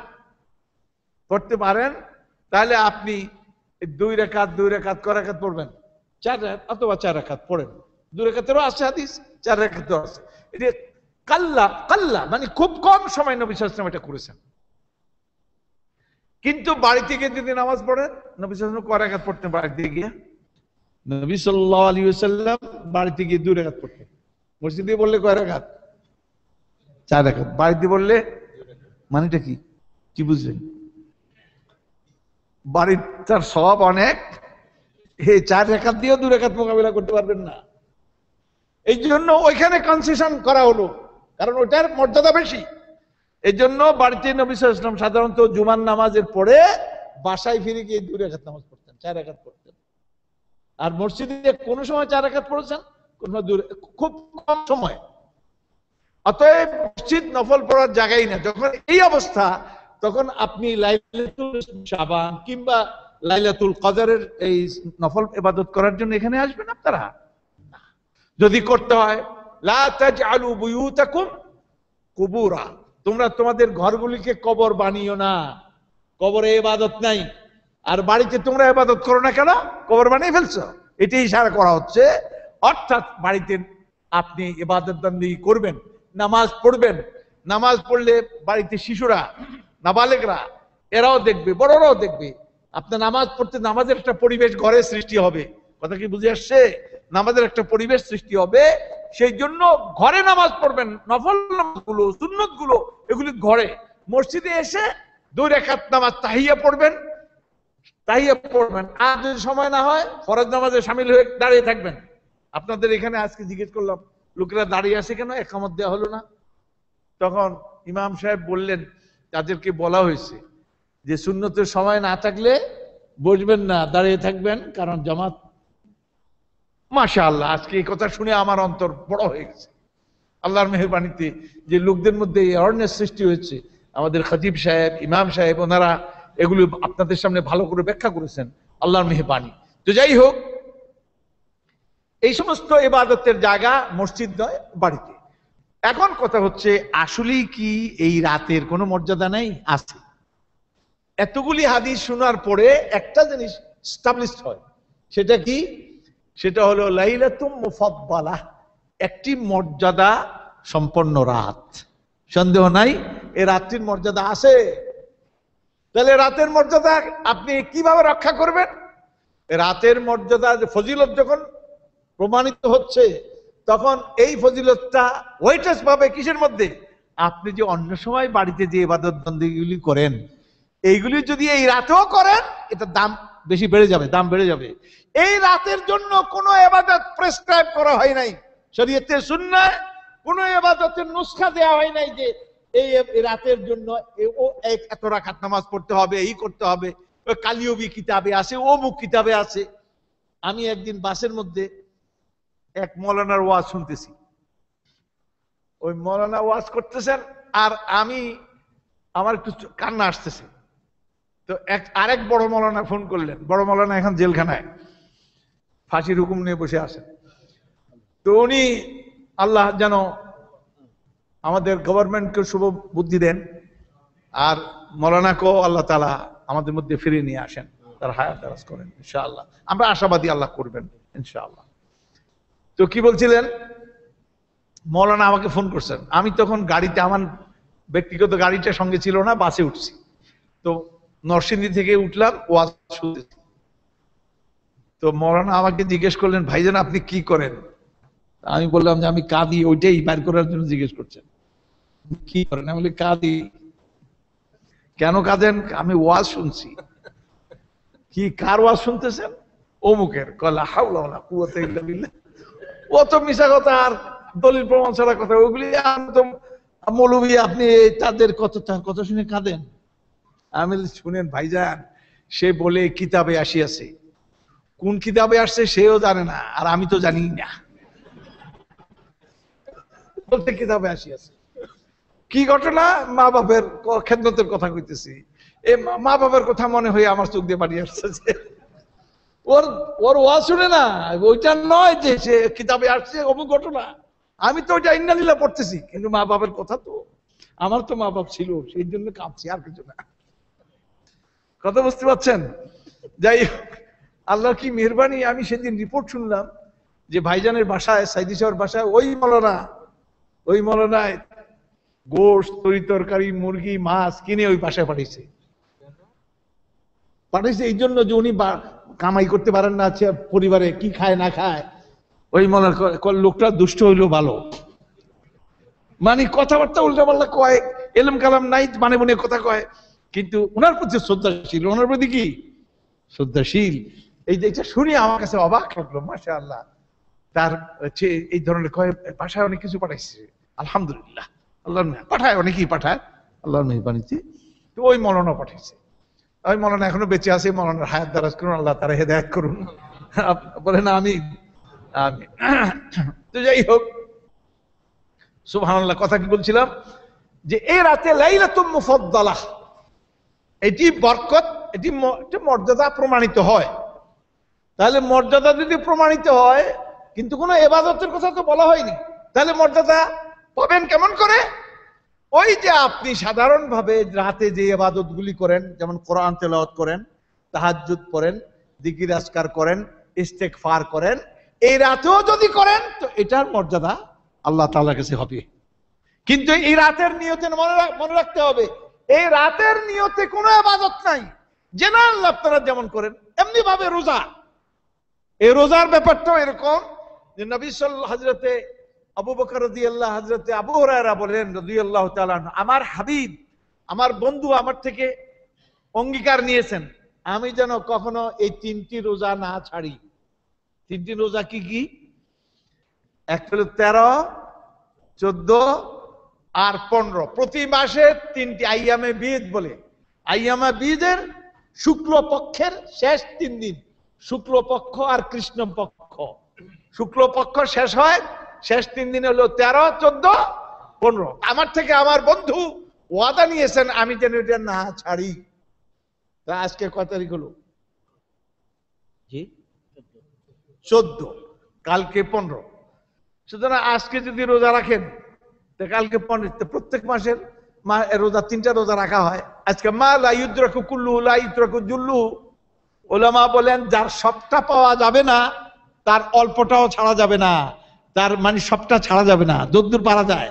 পারেন, তাহলে আপনি 2 রাকাত কয় রাকাত পড়বেন? 4 রাকাত অথবা 4 রাকাত পড়েন। 2 রাকাতেরও আছে হাদিস, 4 রাকাতেরও আছে। এটা কাল্লা মানে খুব কম সময় নবী সাল্লাল্লাহু আলাইহি ওয়াসাল্লাম এটা করেছেন। কিন্তু বাড়িতে গিয়ে যদি নামাজ পড়েন, নবী সাল্লাল্লাহু আলাইহি ওয়াসাল্লাম কয় রাকাত পড়তেন বাড়িতে গিয়ে? নবী সাল্লাল্লাহু আলাইহি ওয়াসাল্লাম বাড়িতে গিয়ে 2 রাকাত পড়তেন। মসজিদে বললে কয় রাকাত? 4 রাকাত। বাড়িতে বললে মানেটা কি, কি বুঝলেন? বাড়ির তার সওয়াব অনেক, এই 4 রাকাত দিয়েও 2 রাকাত মোকাবিলা করতে পারবেন না। এই জন্য ওইখানে কনসেশন করা হলো কারণ ওটার মর্যাদা বেশি। এই জন্য বাড়িতে নবী সাল্লাল্লাহু আলাইহি ওয়াসাল্লাম সাধারণত জুমার নামাজের পরে বাসায় ফিরে গিয়ে 2 রাকাত নামাজ পড়তেন, 4 রাকাত পড়তেন। আর মসজিদে কোন সময় 4 রাকাত পড়েছেন, কোন খুব কম সময়। অতএব মসজিদ নফল পড়ার জায়গাই না। যখন এই অবস্থা, তখন আপনি লাইলাতুল শাবান কিংবা লাইলাতুল কদরের এই নফল ইবাদত করার জন্য এখানে আসবেন আপনারা? যদি করতে হয়, লা তাজআলু বুয়ুতাকুম কুবুরা, তোমরা তোমাদের ঘরগুলিকে কবর বানিও না, কবরে ইবাদত নাই। আর বাড়িতে তোমরা ইবাদত করো না কেন? কবর বানিয়ে ফেলছো। এটাই ইশারা করা হচ্ছে। অর্থাৎ বাড়িতে আপনি ইবাদত বন্দেগী করবেন, নামাজ পড়বেন। নামাজ পড়লে বাড়িতে শিশুরা, নাবালেগরা এরাও দেখবে, বড়রাও দেখবে। আপনার নামাজ পড়তে নামাজের একটা পরিবেশ ঘরে সৃষ্টি হবে। কথা কি বুঝে আসছে? নামাজের একটা পরিবেশ সৃষ্টি হবে। সেই জন্য ঘরে নামাজ পড়বেন, নফল নামাজগুলো, সুন্নতগুলো এগুলি ঘরে। মসজিদে এসে 2 রাকাত নামাজ তাহিয়া পড়বেন, আর যদি সময় না হয় ফরজ নামাজে শামিল হয়ে দাঁড়িয়ে থাকবেন। আপনাদের এখানে আজকে জিজ্ঞেস করলাম, লোকেরা দাঁড়িয়ে আছে কেন, একামত দেওয়া হলো না? তখন ইমাম সাহেব বললেন, তাদেরকে বলা হয়েছে যে সুন্নতের সময় না থাকলে বসবেন না, দাঁড়িয়ে থাকবেন, কারণ জামাত। মাশাআল্লাহ, আজকে এই কথা শুনে আমার অন্তর বড় হয়ে গেছে। আল্লাহর মেহেরবানিতে যে লোকদের মধ্যে এই অ্যাওয়ারনেস সৃষ্টি হয়েছে, আমাদের খতিব সাহেব, ইমাম সাহেব, ওনারা এগুলো আপনাদের সামনে ভালো করে ব্যাখ্যা করেছেন, আল্লাহর মেহেরবানি। তো যাই হোক, এই সমস্ত ইবাদতের জায়গা মসজিদ নয়, বাড়িতে। এখন কথা হচ্ছে, আসলেই কি এই রাতের কোনো মর্যাদা নেই? আছে। এতগুলি হাদিস শোনার পরে একটা জিনিস এস্টাবলিশড হয়, সেটা কি? সেটা হলো লাইলাতুম মুফাদ্দালাহ, একটি মর্যাদা সম্পন্ন রাত। সন্দেহ নাই এই রাত্রির মর্যাদা আছে। তাহলে রাতের মর্যাদা আপনি কিভাবে রক্ষা করবেন? রাতের মর্যাদা, ফজিলত যখন প্রমাণিত হচ্ছে, তখন এই ফজিলতটা ওয়েটেজ পাবে কিসের মধ্যে? আপনি যে অন্য সময় বাড়িতে যে ইবাদত বন্দেগীগুলি করেন, এইগুলি যদি এই রাতেও করেন, এটা দাম বেশি বেড়ে যাবে, দাম বেড়ে যাবে। এই রাতের জন্য কোনো ইবাদত প্রেসক্রাইব করা হয় নাই শরীয়তে, সুন্নাহ কোনো ইবাদতের নুসখা দেওয়া হয় নাই যে এই রাতের জন্য এত রাকাত নামাজ পড়তে হবে, এই করতে হবে। কালিয়বি কিতাবে আছে, অমুক কিতাবে আছে। আমি একদিন বাসের মধ্যে এক মৌলানার ওয়াজ শুনতেছি, ওই মৌলানা ওয়াজ করতেছেন, আর আমার একটু কান্না আসতেছে। তো আরেক বড় মৌলানা ফোন করলেন, বড় মৌলানা এখন জেলখানায় ফাঁসির হুকুম নিয়ে বসে আছেন। তো উনি, আল্লাহ যেন আমাদের গভর্নমেন্টকে শুভ বুদ্ধি দেন, আর মৌলানাকেও আল্লাহ তাআলা আমাদের মধ্যে ফিরিয়ে নিয়ে আসেন, তার হায়াত দারাজ করেন ইনশাআল্লাহ। আমরা আশাবাদী আল্লাহ করবেন ইনশাআল্লাহ। তো কি বলছিলেন? মৌলানা আমাকে ফোন করছেন। আমি তখন গাড়িতে, আমার ব্যক্তিগত গাড়িটা সঙ্গে ছিল না, বাসে উঠছি। তো নরসিংদী থেকে উঠলাম, ওয়াজ শুনতেছি। তো মৌলানা আমাকে জিজ্ঞেস করলেন, ভাইজান আপনি কি করেন? আমি বললাম যে আমি কাঁদি। ওইটাই বাইর করার জন্য জিজ্ঞেস করছেন, কি করেন? আমি বলি কাঁদি। কেন কাঁদেন? আমি ওয়াজ শুনছি। কি, কার ওয়াজ শুনতেছেন? অমুকের। কলা হাওলা ওয়ালা কুওয়াতা ইল্লা বিল্লাহ। ও তো মিশা কথা আর দলিল প্রমাণ ছাড়া কথা, ওগুলি মৌলবী, আপনি তার কথা শুনে কাঁদেন? আমি শুনেন ভাইজান, সে বলে কিতাবে আসিয়াছে, কোন কিতাবে আসছে সেও জানে না, আর আমি তো জানি না। বলতে কিতাবে আসিয়াছে কি ঘটনা? মা বাপের খেদমতের কথা কইতেছি। এই মা বাপের কথা মনে হয়ে আমার চোখ দিয়ে পানি আসছে। ওর ওয়াজ শুনে না, ওইটা নয় যে সে কিতাবে আসছে অমুক ঘটনা। আমি তো ওইটা ইন্নালিল্লাহ পড়তেছি, কিন্তু মা বাপের কথা তো, আমার তো মা বাপ ছিল, সেই জন্য কাঁদছি, আর কিছু না। কথা বুঝতে পারছেন? যাই হোক, আল্লাহ কি মেহেরবানি, আমি সেদিন রিপোর্ট শুনলাম যে ভাইজানের বাসায়, সাইদি সাহেবের বাসায় ওই মৌলানায় গোশত, তরি তরকারি, মুরগি, মাছ কিনে ওই বাসায় পাঠিয়েছে। এই জন্য যে উনি কামাই করতে পারেন না, পরিবারে কি খায় না খায়। ওই লোকটা দুষ্ট হইলো ভালো, মানে কথাবার্তা উল্টাপাল্টা কয়, এলম কালাম নাই, মানে মনে কথা কয়, কিন্তু ওনার প্রতি শ্রদ্ধাশীল। ওনার প্রতি কি শ্রদ্ধাশীল, এইটা শুনে আমার কাছে অবাক লাগলো। মাশাআল্লাহ, তার এই ধরনের কয় বাসায় অনেক কিছু পাঠাইছে। আলহামদুলিল্লাহ, আল্লাহর মেহর পাঠায়, অনেকেই পাঠায় আল্লাহর মেহরবানিতে। তো ওই মৌলানা পাঠিয়েছে, ওই মৌলানা এখনো বেঁচে আছে, মৌলানার হায়াত দারাজ করুন, আল্লাহ তারা হেদায়েত করুন, বলেন আমিন আমিন। তো যাই হোক, সুবহানাল্লাহ, কথা কি বলছিলাম, যে এই রাতে লাইলাতুল মুফাদ্দালাহ, এটি বরকত, এটি মর্যাদা প্রমাণিত হয়। তাহলে মর্যাদা যদি প্রমাণিত হয়, কিন্তু কোনো ইবাদতের কথা তো বলা হয়নি, তাহলে মর্যাদা পাবেন কেমন করে? ওই যে আপনি সাধারণভাবে রাতে যে ইবাদতগুলি করেন, যেমন কোরআন তেলাওয়াত করেন, তাহাজ্জুদ পড়েন, জিকির আজকার করেন, ইস্তেগফার করেন, এই রাতেও যদি করেন তো এটার মর্যাদা আল্লাহ তাআলার কাছে হবে। কিন্তু এই রাতের নিয়তে মনে রাখতে হবে, এই রাতের নিয়তে কোনো ইবাদত নাই। জেনারেল আপনারা যেমন করেন এমনি ভাবে রোজা, এই রোজার ব্যাপারটাও এরকম যে নবী সাল্লাল্লাহু হযরতে আবু বকর রাদিয়াল্লাহু, হযরতে আবু হুরায়রা বলেন রাদিয়াল্লাহু তাআলা, আমার হাবিব, আমার বন্ধু আমার থেকে অঙ্গীকার নিয়েছেন আমি যেন কখনো এই তিনটি রোজা না ছাড়ি। তিনটি রোজা কি কি? এক হলো 13, 14 আর 15, প্রতি মাসে তিনটি আইয়ামে বীজ বলে। আইয়ামে বীজের শুক্লপক্ষের শেষ 3 দিন, শুক্লপক্ষ আর কৃষ্ণপক্ষ। শুক্লপক্ষ শেষ হয়, শেষ 3 দিন হলো 13, 14, 15। আমার থেকে আমার বন্ধু ওয়াদা নিয়েছেন আমি যেন এটা না ছাড়ি। তা আজকে কত তারিখ হলো? জি 14, কালকে 15। সুতরাং আজকে যদি রোজা রাখেন তো কালকে 15, প্রত্যেক মাসের রোজা 3টা রোজা রাখা হয়। আজকে মা লা ইউদ্রাকু কুল্লু লা ইউদ্রাকু জুল্লু, উলামা বলেন যার সবটা পাওয়া যাবে না তার অল্পটাও ছাড়া যাবে না, তার মানে সবটা ছাড়া যাবে না, যতদূর পারা যায়।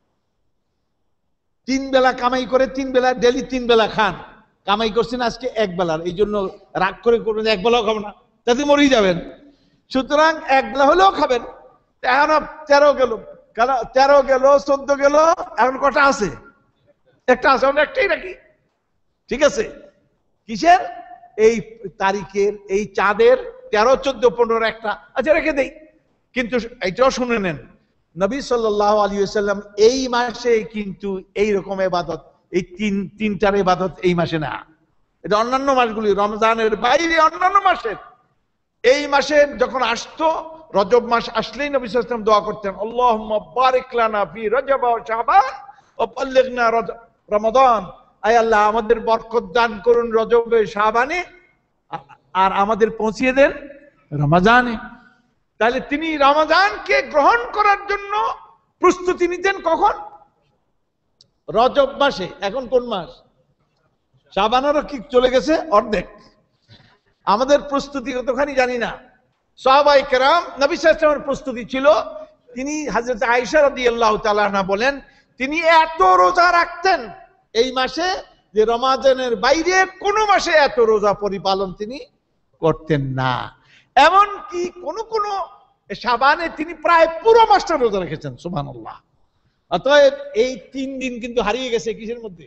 3 বেলা কামাই করে, 3 বেলা ডেলি 3 বেলা খান, কামাই করছেন আজকে 1 বেলার, এই জন্য রাগ করে করবেন 1 বেলাও খাবেন না, তাতে মরেই যাবেন। সুতরাং 1 বেলা হলেও খাবেন। এখন 13 গেল, 13 গেল, 14 গেল, এখন কটা আছে? একটা আছে, আমরা একটাই রাখি, ঠিক আছে? কিসের? এই তারিখের, এই চাঁদের 13, 14, 15 একটা আচ্ছা রেখে দেই। কিন্তু এটাও শুনে নেন, নবী সাল্লাল্লাহু আলাইহি ওয়াসাল্লাম এই মাসে কিন্তু এই রকম ইবাদত, এই তিনটার ইবাদত এই মাসে না, এটা অন্যান্য মাসগুলি, রমজানের বাইরে অন্যান্য মাসের। এই মাসে যখন আসতো, রজব মাস আসলেই নবী সাল্লাল্লাহু আলাইহি ওয়াসাল্লাম দোয়া করতেন, আল্লাহুম্মা বারিক লানা ফি রজব ওয়া শাবান ওয়া বাল্লিগনা রমাদান, আয় আল্লাহ আমাদের বরকত দান করুন রজবে, শাবানে, আর আমাদের পৌঁছিয়ে দেন রমজানে। তাহলে তিনি রমজানকে গ্রহণ করার জন্য প্রস্তুতি নিতেন কখন? রজব মাসে। এখন কোন মাস? শাবানেরও কি চলে গেছে অর্ধেক। আমাদের প্রস্তুতি কতখানি জানি না। সাহাবায়ে কেরাম, নবী সাল্লাল্লাহু আলাইহি ওয়াসাল্লামের প্রস্তুতি ছিল, তিনি হযরত আয়েশা রাদিয়াল্লাহু তাআলা আনহা বলেন তিনি এত রোজা রাখতেন এই মাসে যে রমজানের বাইরে কোন মাসে এত রোজা পরিপালন তিনি করতেন না। এমন কি কোন শাবানে তিনি প্রায় পুরো মাসটা রোজা রেখেছেন, সুবহানাল্লাহ। অতএব এই 3 দিন কিন্তু হারিয়ে গেছে কিসের মধ্যে?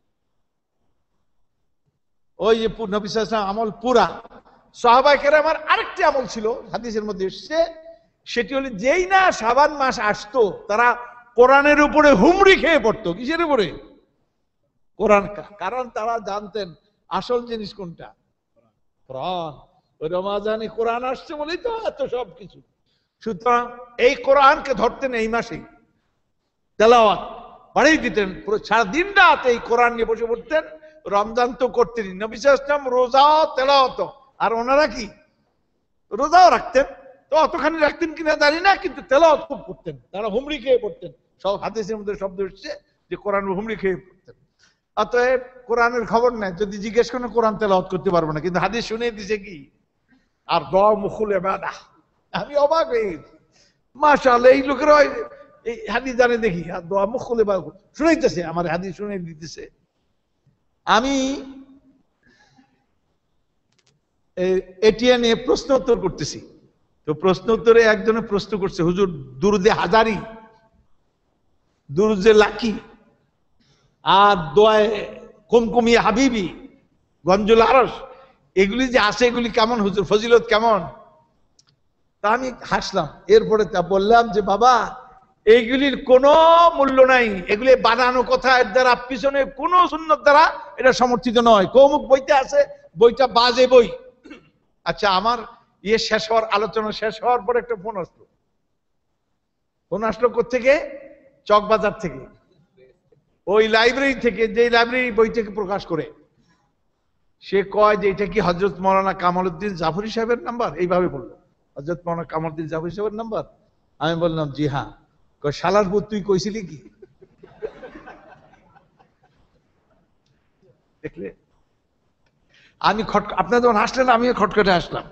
ওই যে নবী সাল্লাল্লাহু আলাইহি ওয়াসাল্লাম আমল পুরা। সাহাবায়ে কেরামের আরেকটি আমল ছিল, হাদিসের মধ্যে এসেছে, সেটি হলো যেই না শাবান মাস আসতো তারা কোরআনের উপরে হুমড়ি খেয়ে পড়তো। কিসের উপরে? কোরআন। কারণ তারা জানতেন আসল জিনিস কোনটা? কোরআন। ওই রমজানে কোরআন আসছে বলেই তো এত সব কিছু। সুতরাং এই কোরআনকে ধরতেন এই মাসেই, তেলাওয়াত বাড়িয়ে দিতেন, পুরো সারা দিন রাত এই কোরআন নিয়ে বসে পড়তেন। রমজান তো করতেন নবী সাল্লাল্লাহু আলাইহি ওয়াসাল্লাম, রোজাও তেলাওয়াত, আর ওনারা কি রোজাও রাখতেন। তো অতখানি রাখতেন কিনা জানি না, কিন্তু তেলাওয়াত খুব করতেন, তারা হুমড়ি খেয়ে পড়তেন। সব হাদিসের মধ্যে শব্দ এসেছে যে কোরআন হুমড়ি খেয়ে পড়তেন। অতএব কোরআনের খবর নাই, যদি জিজ্ঞেস করেন কোরআন তেলাওয়াত করতে পারবো না, কিন্তু হাদিস শুনে দিছে কি আর দোয়া মুখুল ইবাদাহ। আমি অবাক হয়ে গেছি, মাশাআল্লাহ, এই লোকেরা এই হাদিস জানে দেখি, আর দোয়া মুখুল ইবাদাহ শুনাইতেছে, আমার হাদিস শুনে দিতেছে। আমি এটিএ নিয়ে প্রশ্ন উত্তর করতেছি, তো প্রশ্ন উত্তরে একজনে প্রশ্ন করছে, হুজুর দুরুদে হাজারি, দুরুদে লাকি আর দোয়ায়ে কুমকুমিয়া হাবিবি, গঞ্জুল আরশ, এগুলি যে আছে এগুলি কেমন হুজুর, ফজিলত কেমন? তা আমি হাসলাম। এরপরে তা বললাম যে বাবা, এইগুলির কোনো মূল্য নাই, এগুলি বানানো কথা, এর দ্বারা পিছনে কোনো সুন্নত দ্বারা এটা সমর্থিত নয়। কৌমুক বইতে আছে, বইটা বাজে বই। আচ্ছা, আমার শেষ হওয়ার আলোচনা শেষ হওয়ার পর একটা ফোন আসলো। ফোন আসলো কোত্থেকে? চকবাজার থেকে, ওই লাইব্রেরি থেকে, যে লাইব্রেরি বই থেকে প্রকাশ করে। সে কয় যে এটা কি হযরত মাওলানা কামালউদ্দিন জাফরি সাহেবের নাম্বার? এইভাবে বললো, হযরত মাওলানা কামালউদ্দিন জাফরি সাহেবের নাম্বার? আমি বললাম জি হ্যাঁ। কয় শালার পুত, তুই কইছিলি কি? দেখলে, আমি আপনারা যখন হাসলেন আমিও খটখটে হাসলাম।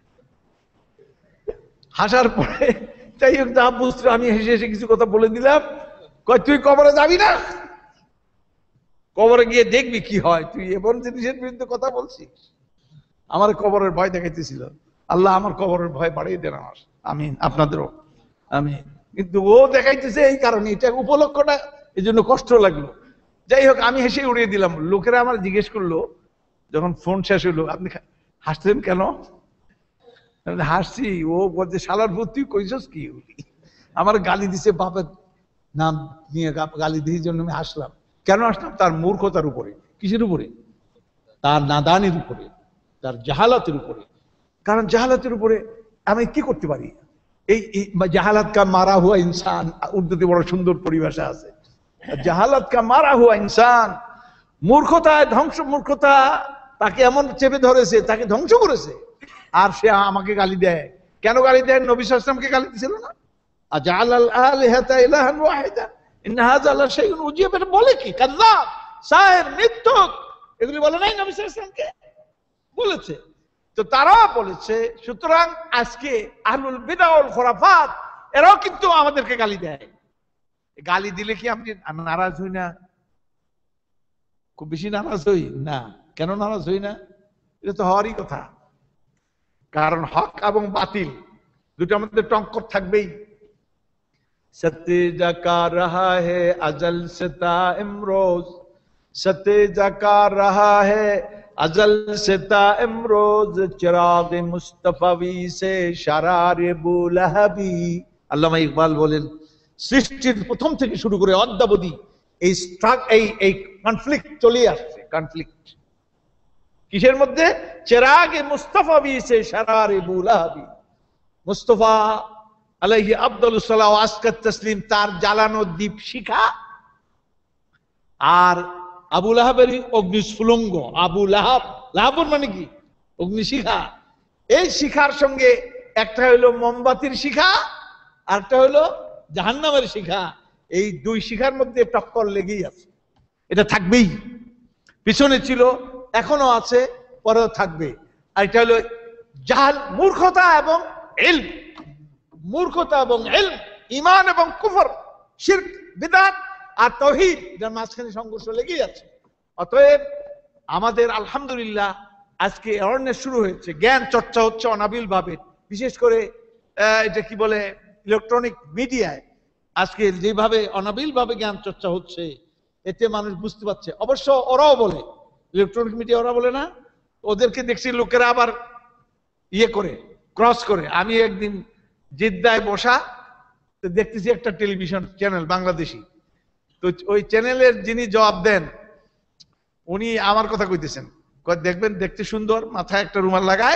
হাসার পরে যাই হোক, যা বুঝতে আমি হেসে হেসে কিছু কথা বলে দিলাম। কয় তুই কবরে যাবি না? কবরে গিয়ে দেখবি কি হয়, তুই এমন জিনিসের বিরুদ্ধে কথা বলছিস। আমার কবরের ভয় দেখাইতেছিল। আল্লাহ আমার কবরের ভয় বাড়িয়ে দেন আমার, আমিন, আপনাদেরও আমিন। কিন্তু ও দেখাইতেছে এই কারণে, এটা উপলক্ষটা এই জন্য কষ্ট লাগলো। যাই হোক, আমি হেসে উড়িয়ে দিলাম। লোকেরা আমার জিজ্ঞেস করলো যখন ফোন শেষ হইলো, আপনি হাসছেন কেন? হাসছি, ও বলছে শালার ভূত তুই কইছস কি? আমার গালি দিছে, বাপের নাম নিয়ে গালি দিয়ে জন্য আমি হাসলাম। কেন আসলাম? তার মূর্খতার উপরে। কিসের উপরে? তার নাদানির উপরে, তার জাহালাতের উপরে। কারণ জাহালাতের উপরে আমি কি করতে পারি? এই জাহালাত কা মারা হুয়া ইনসান, উর্দুতে বড় সুন্দর পরিভাষা আছে। জাহালাত কা মারা হুয়া ইনসান, মূর্খতায় ধ্বংস, মূর্খতা তাকে এমন চেপে ধরেছে, তাকে ধ্বংস করেছে। আর সে আমাকে গালি দেয়। কেন গালি দেয়? নবী সাল্লাল্লাহু আলাইহি ওয়াসাল্লামকে গালি দিছিল না? আজালাল আলিহাতা ইলাহান ওয়াহিদা ইন্না হাযা লা শাইউন উজিব। এটা বলে কি? কাযযাব, শায়ের, মিথ্যুক, এগুলি বলে নাই নবী সাল্লাল্লাহু আলাইহি ওয়াসাল্লামকে? বলেছে। তো তারা বলেছে। সুতরাং আজকে আহলুল বিদআ ওয়াল খুরাফাত এরাও কিন্তু আমাদেরকে গালি দেয়। গালি দিলে কি আমি নারাজ হই না? খুব বেশি নারাজ হই না। কেন নারাজ হই না? এটা তো হওয়ারই কথা। কারণ হক এবং বাতিল দুটো আমাদের টক্কর থাকবেই। সত্যে জাকা রাহা হে আজল সে তা ইমরোজ, সত্যে জাকা রাহা হে আজল সে তা ইমরোজ, চিরাগ মুস্তাফাবি সে শারারে বুলহাবি। আল্লামা ইকবাল বলেন, সৃষ্টির প্রথম থেকে শুরু করে অদ্যাবধি এই কনফ্লিক্ট চলে আসছে। কনফ্লিক্ট কিসের মধ্যে? চিরাগে মুস্তাফা বিসে শারারে বুলহাবি। মুস্তাফা আলাইহি আফদালুস সালাত ওয়া আসকাত তাসলিম, তার জ্বালানো দীপ শিখা, আর আবু লাহাবের অগ্নিস্ফুলঙ্গ। আবু লাহাব, লাহাবুর মানে কি? অগ্নিশিখা। এই শিখার সঙ্গে একটা হইলো মোমবাতির শিখা, আর একটা হইলো জাহান্নামের শিখা। এই দুই শিখার মধ্যে টক্কর লেগেই আছে। এটা থাকবেই, পিছনে ছিল, এখনো আছে, পরেও থাকবে। আর এটা হলো জাহাল, মূর্খতা এবং ইলম। মূর্খতা এবং ইলম, ঈমান এবং কুফর, শিরক, বিদআত আর তাওহীদ, এর মাঝখানে সংঘর্ষ লেগেই আছে। অতএব আমাদের আলহামদুলিল্লাহ আজকে অ্যাওয়ারনেস শুরু হয়েছে, জ্ঞান চর্চা হচ্ছে অনাবিল ভাবে। বিশেষ করে এটা কি বলে, ইলেকট্রনিক মিডিয়ায় আজকে যেভাবে অনাবিল ভাবে জ্ঞান চর্চা হচ্ছে, এতে মানুষ বুঝতে পারছে। অবশ্য ওরাও বলে, ইলেকট্রনিক মিডিয়া ওরা বলে না, ওদেরকে দেখছি লোকেরা আবার ইয়ে করে, ক্রস করে। আমি একদিন জিদ্দায় বসা দেখতেছি একটা টেলিভিশন চ্যানেল বাংলাদেশি, তো ওই চ্যানেলের যিনি জবাব দেন উনি আমার কথা কইতেছেন, দেখবেন দেখতে সুন্দর, মাথায় একটা রুমাল লাগায়,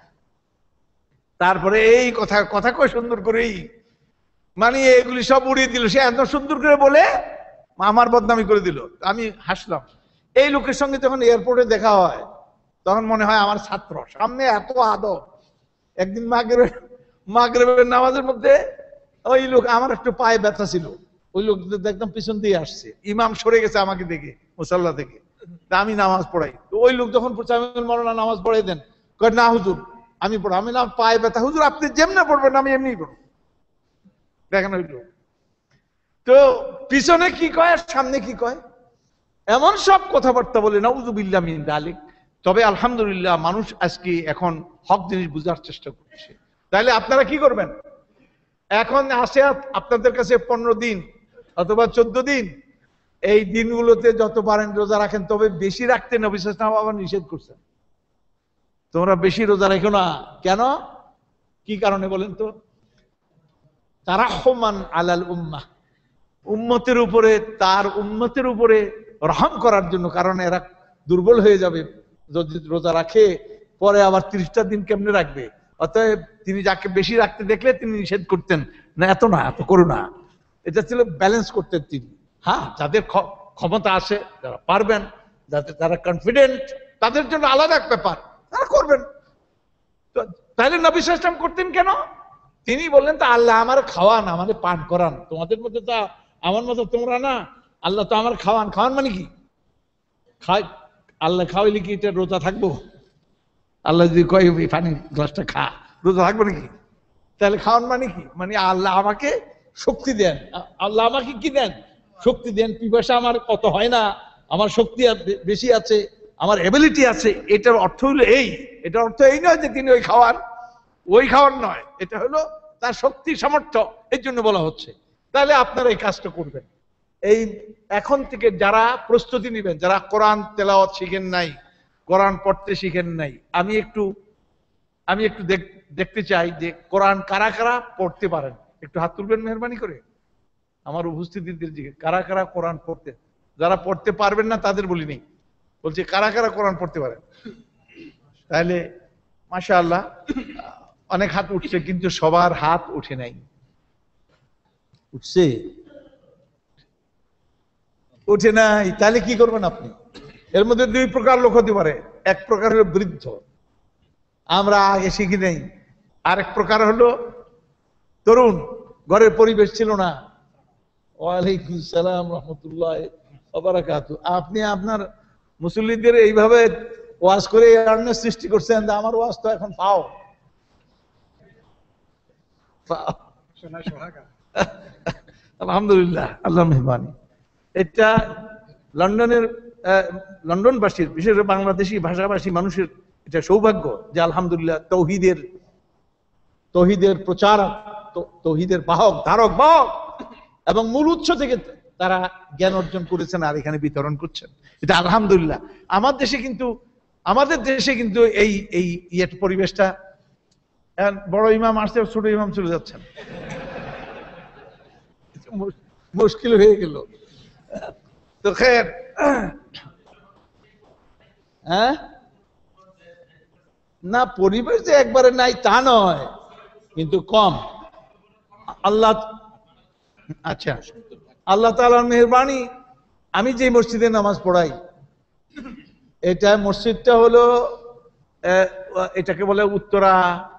তারপরে এই কথা কথা কয় সুন্দর করেই, মানে এগুলি সব উড়িয়ে দিল। সে এত সুন্দর করে বলে আমার বদনামি করে দিল। আমি হাসলাম। এই লোকের সঙ্গে যখন এয়ারপোর্টে দেখা হয় তখন মনে হয় আমার ছাত্র, সামনে এত আদব। একদিন মাগরিবের নামাজের মধ্যে ওই লোক, আমার একটু পায়ে ব্যথা ছিল, ওই লোক একদম পিছন দিয়ে আসছে, ইমাম সরে গেছে আমাকে দেখে মুসাল্লা থেকে, আমি নামাজ পড়াই। তো ওই লোক যখন মৌলানা নামাজ পড়াই দেন, কয় না হুজুর আমি পড়া, আমি না পায়ে ব্যথা। হুজুর আপনি যেমনে পড়বেন আমি এমনি পড়ব। দেখেন ওই লোক তো পিছনে কি কয় আর সামনে কি কয়, এমন সব কথাবার্তা বলে, নাউযুবিল্লাহ মিন যালিক। তবে আলহামদুলিল্লাহ মানুষ আজকে এখন হক জিনিস বোঝার চেষ্টা করছে। তাহলে আপনারা কি করবেন? এখন আসে আপনাদের কাছে 15 দিন অথবা 14 দিন, এই দিনগুলোতে যত পারেন রোজা রাখেন, তবে বেশি রাখতে নবী সাল্লাল্লাহু আলাইহি ওয়াসাল্লাম আবার নিষেধ করছেন। তোমরা বেশি রোজা রেখো না। কেন? কি কারণে বলেন তো? তারাহুমান আলাল উম্মাহ, উম্মতের উপরে, তার উম্মতের উপরে রহম করার জন্য, কারণ এরা দুর্বল হয়ে যাবে যদি রোজা রাখে, পরে আবার 30টা দিন কেমনে রাখবে। অতএব তিনি যাকে বেশি রাখতে দেখলে তিনি নিষেধ করতেন না, এত না, এত করো না। এটা ছিল ব্যালেন্স করতেন তিনি। হ্যাঁ, যাদের ক্ষমতা আছে, যারা পারবেন, যারা কনফিডেন্ট, তাদের জন্য আলাদা এক ব্যাপার, তারা করবেন। তো তাহলে নবী সাল্লাল্লাহু আলাইহি ওয়াসাল্লাম করতেন কেন? তিনি বললেন, তা আল্লাহ আমার খাওয়ান, আমাদের পান করান, তোমাদের মধ্যে তা আমার মতো তোমরা না, আল্লাহ তো আমার খাওয়ান। খাওয়ান মানে কি? আল্লাহ খাওয়াইলে কি এটা রোজা থাকবো? আল্লাহ যদি কয় পানি গ্লাসটা খা, রোজা থাকবো নাকি? তাহলে খাওয়ান মানে কি? মানে আল্লাহ আমাকে শক্তি দেন। আল্লাহ আমাকে কি দেন? শক্তি দেন। পিপাসা আমার কত হয় না, আমার শক্তি বেশি আছে, আমার এবিলিটি আছে। এটার অর্থ হলো এই, এটার অর্থ এই নয় যে তিনি ওই খাওয়ান নয়, এটা হলো তার শক্তি সামর্থ্য, এর জন্য বলা হচ্ছে। তাহলে আপনারা এই কাজটা করবেন। এই এখন থেকে যারা প্রস্তুতি নেবেন, যারা কোরআন তেলাওয়াত শিখেন নাই, কোরআন পড়তে শিখেন নাই, আমি একটু দেখতে চাই যে কোরআন কারা কারা পড়তে পারেন। একটু হাত তুলবেন মেহরবানি করে আমার উপস্থিতিদের দিকে। কারা কারা কোরআন পড়তে, যারা পড়তে পারবেন না তাদের বলিনি, বলছি কারা কারা কোরআন পড়তে পারেন। তাহলে মাশাআল্লাহ অনেক হাত উঠছে, কিন্তু সবার হাত উঠে নাই। উঠে নাই, তাহলে কি করবেন আপনি? এর মধ্যে দুই প্রকার লোক হতে পারে। এক প্রকার হলো বৃদ্ধ, আমরা আগে শিখি নাই। আরেক প্রকার হলো তরুণ, ঘরের পরিবেশ ছিল না। ওয়ালাইকুম সালাম রহমতুল্লাহ ওয়া বারাকাতুহু। আপনি আপনার মুসল্লিদের এইভাবে ওয়াজ করে আওয়ারনেস সৃষ্টি করছেন যে আমার ওয়াজ তো এখন পাও। আলহামদুলিল্লাহ, আল্লাহ মেহরবানি। এটা লন্ডনবাসীর, বিশেষ করে বাংলাদেশি ভাষাভাষী মানুষের এটা সৌভাগ্য যে আলহামদুলিল্লাহ তৌহিদের প্রচারক, তৌহিদের ধারক বাহক এবং মূল উৎস থেকে তারা জ্ঞান অর্জন করেছেন আর এখানে বিতরণ করছেন। এটা আলহামদুলিল্লাহ। আমাদের দেশে কিন্তু এই পরিবেশটা, বড় ইমাম আসছে, ছোট ইমাম চলে যাচ্ছেন, মুশকিল হয়ে গেল। তো খের, হ্যাঁ না, পরিবেশ যে একবারে নাই তা নয়, কিন্তু কম। আল্লাহ তাআলার মেহেরবানি। আমি যে মসজিদে নামাজ পড়াই, এটা মসজিদটা হলো, এটাকে বলে উত্তরা,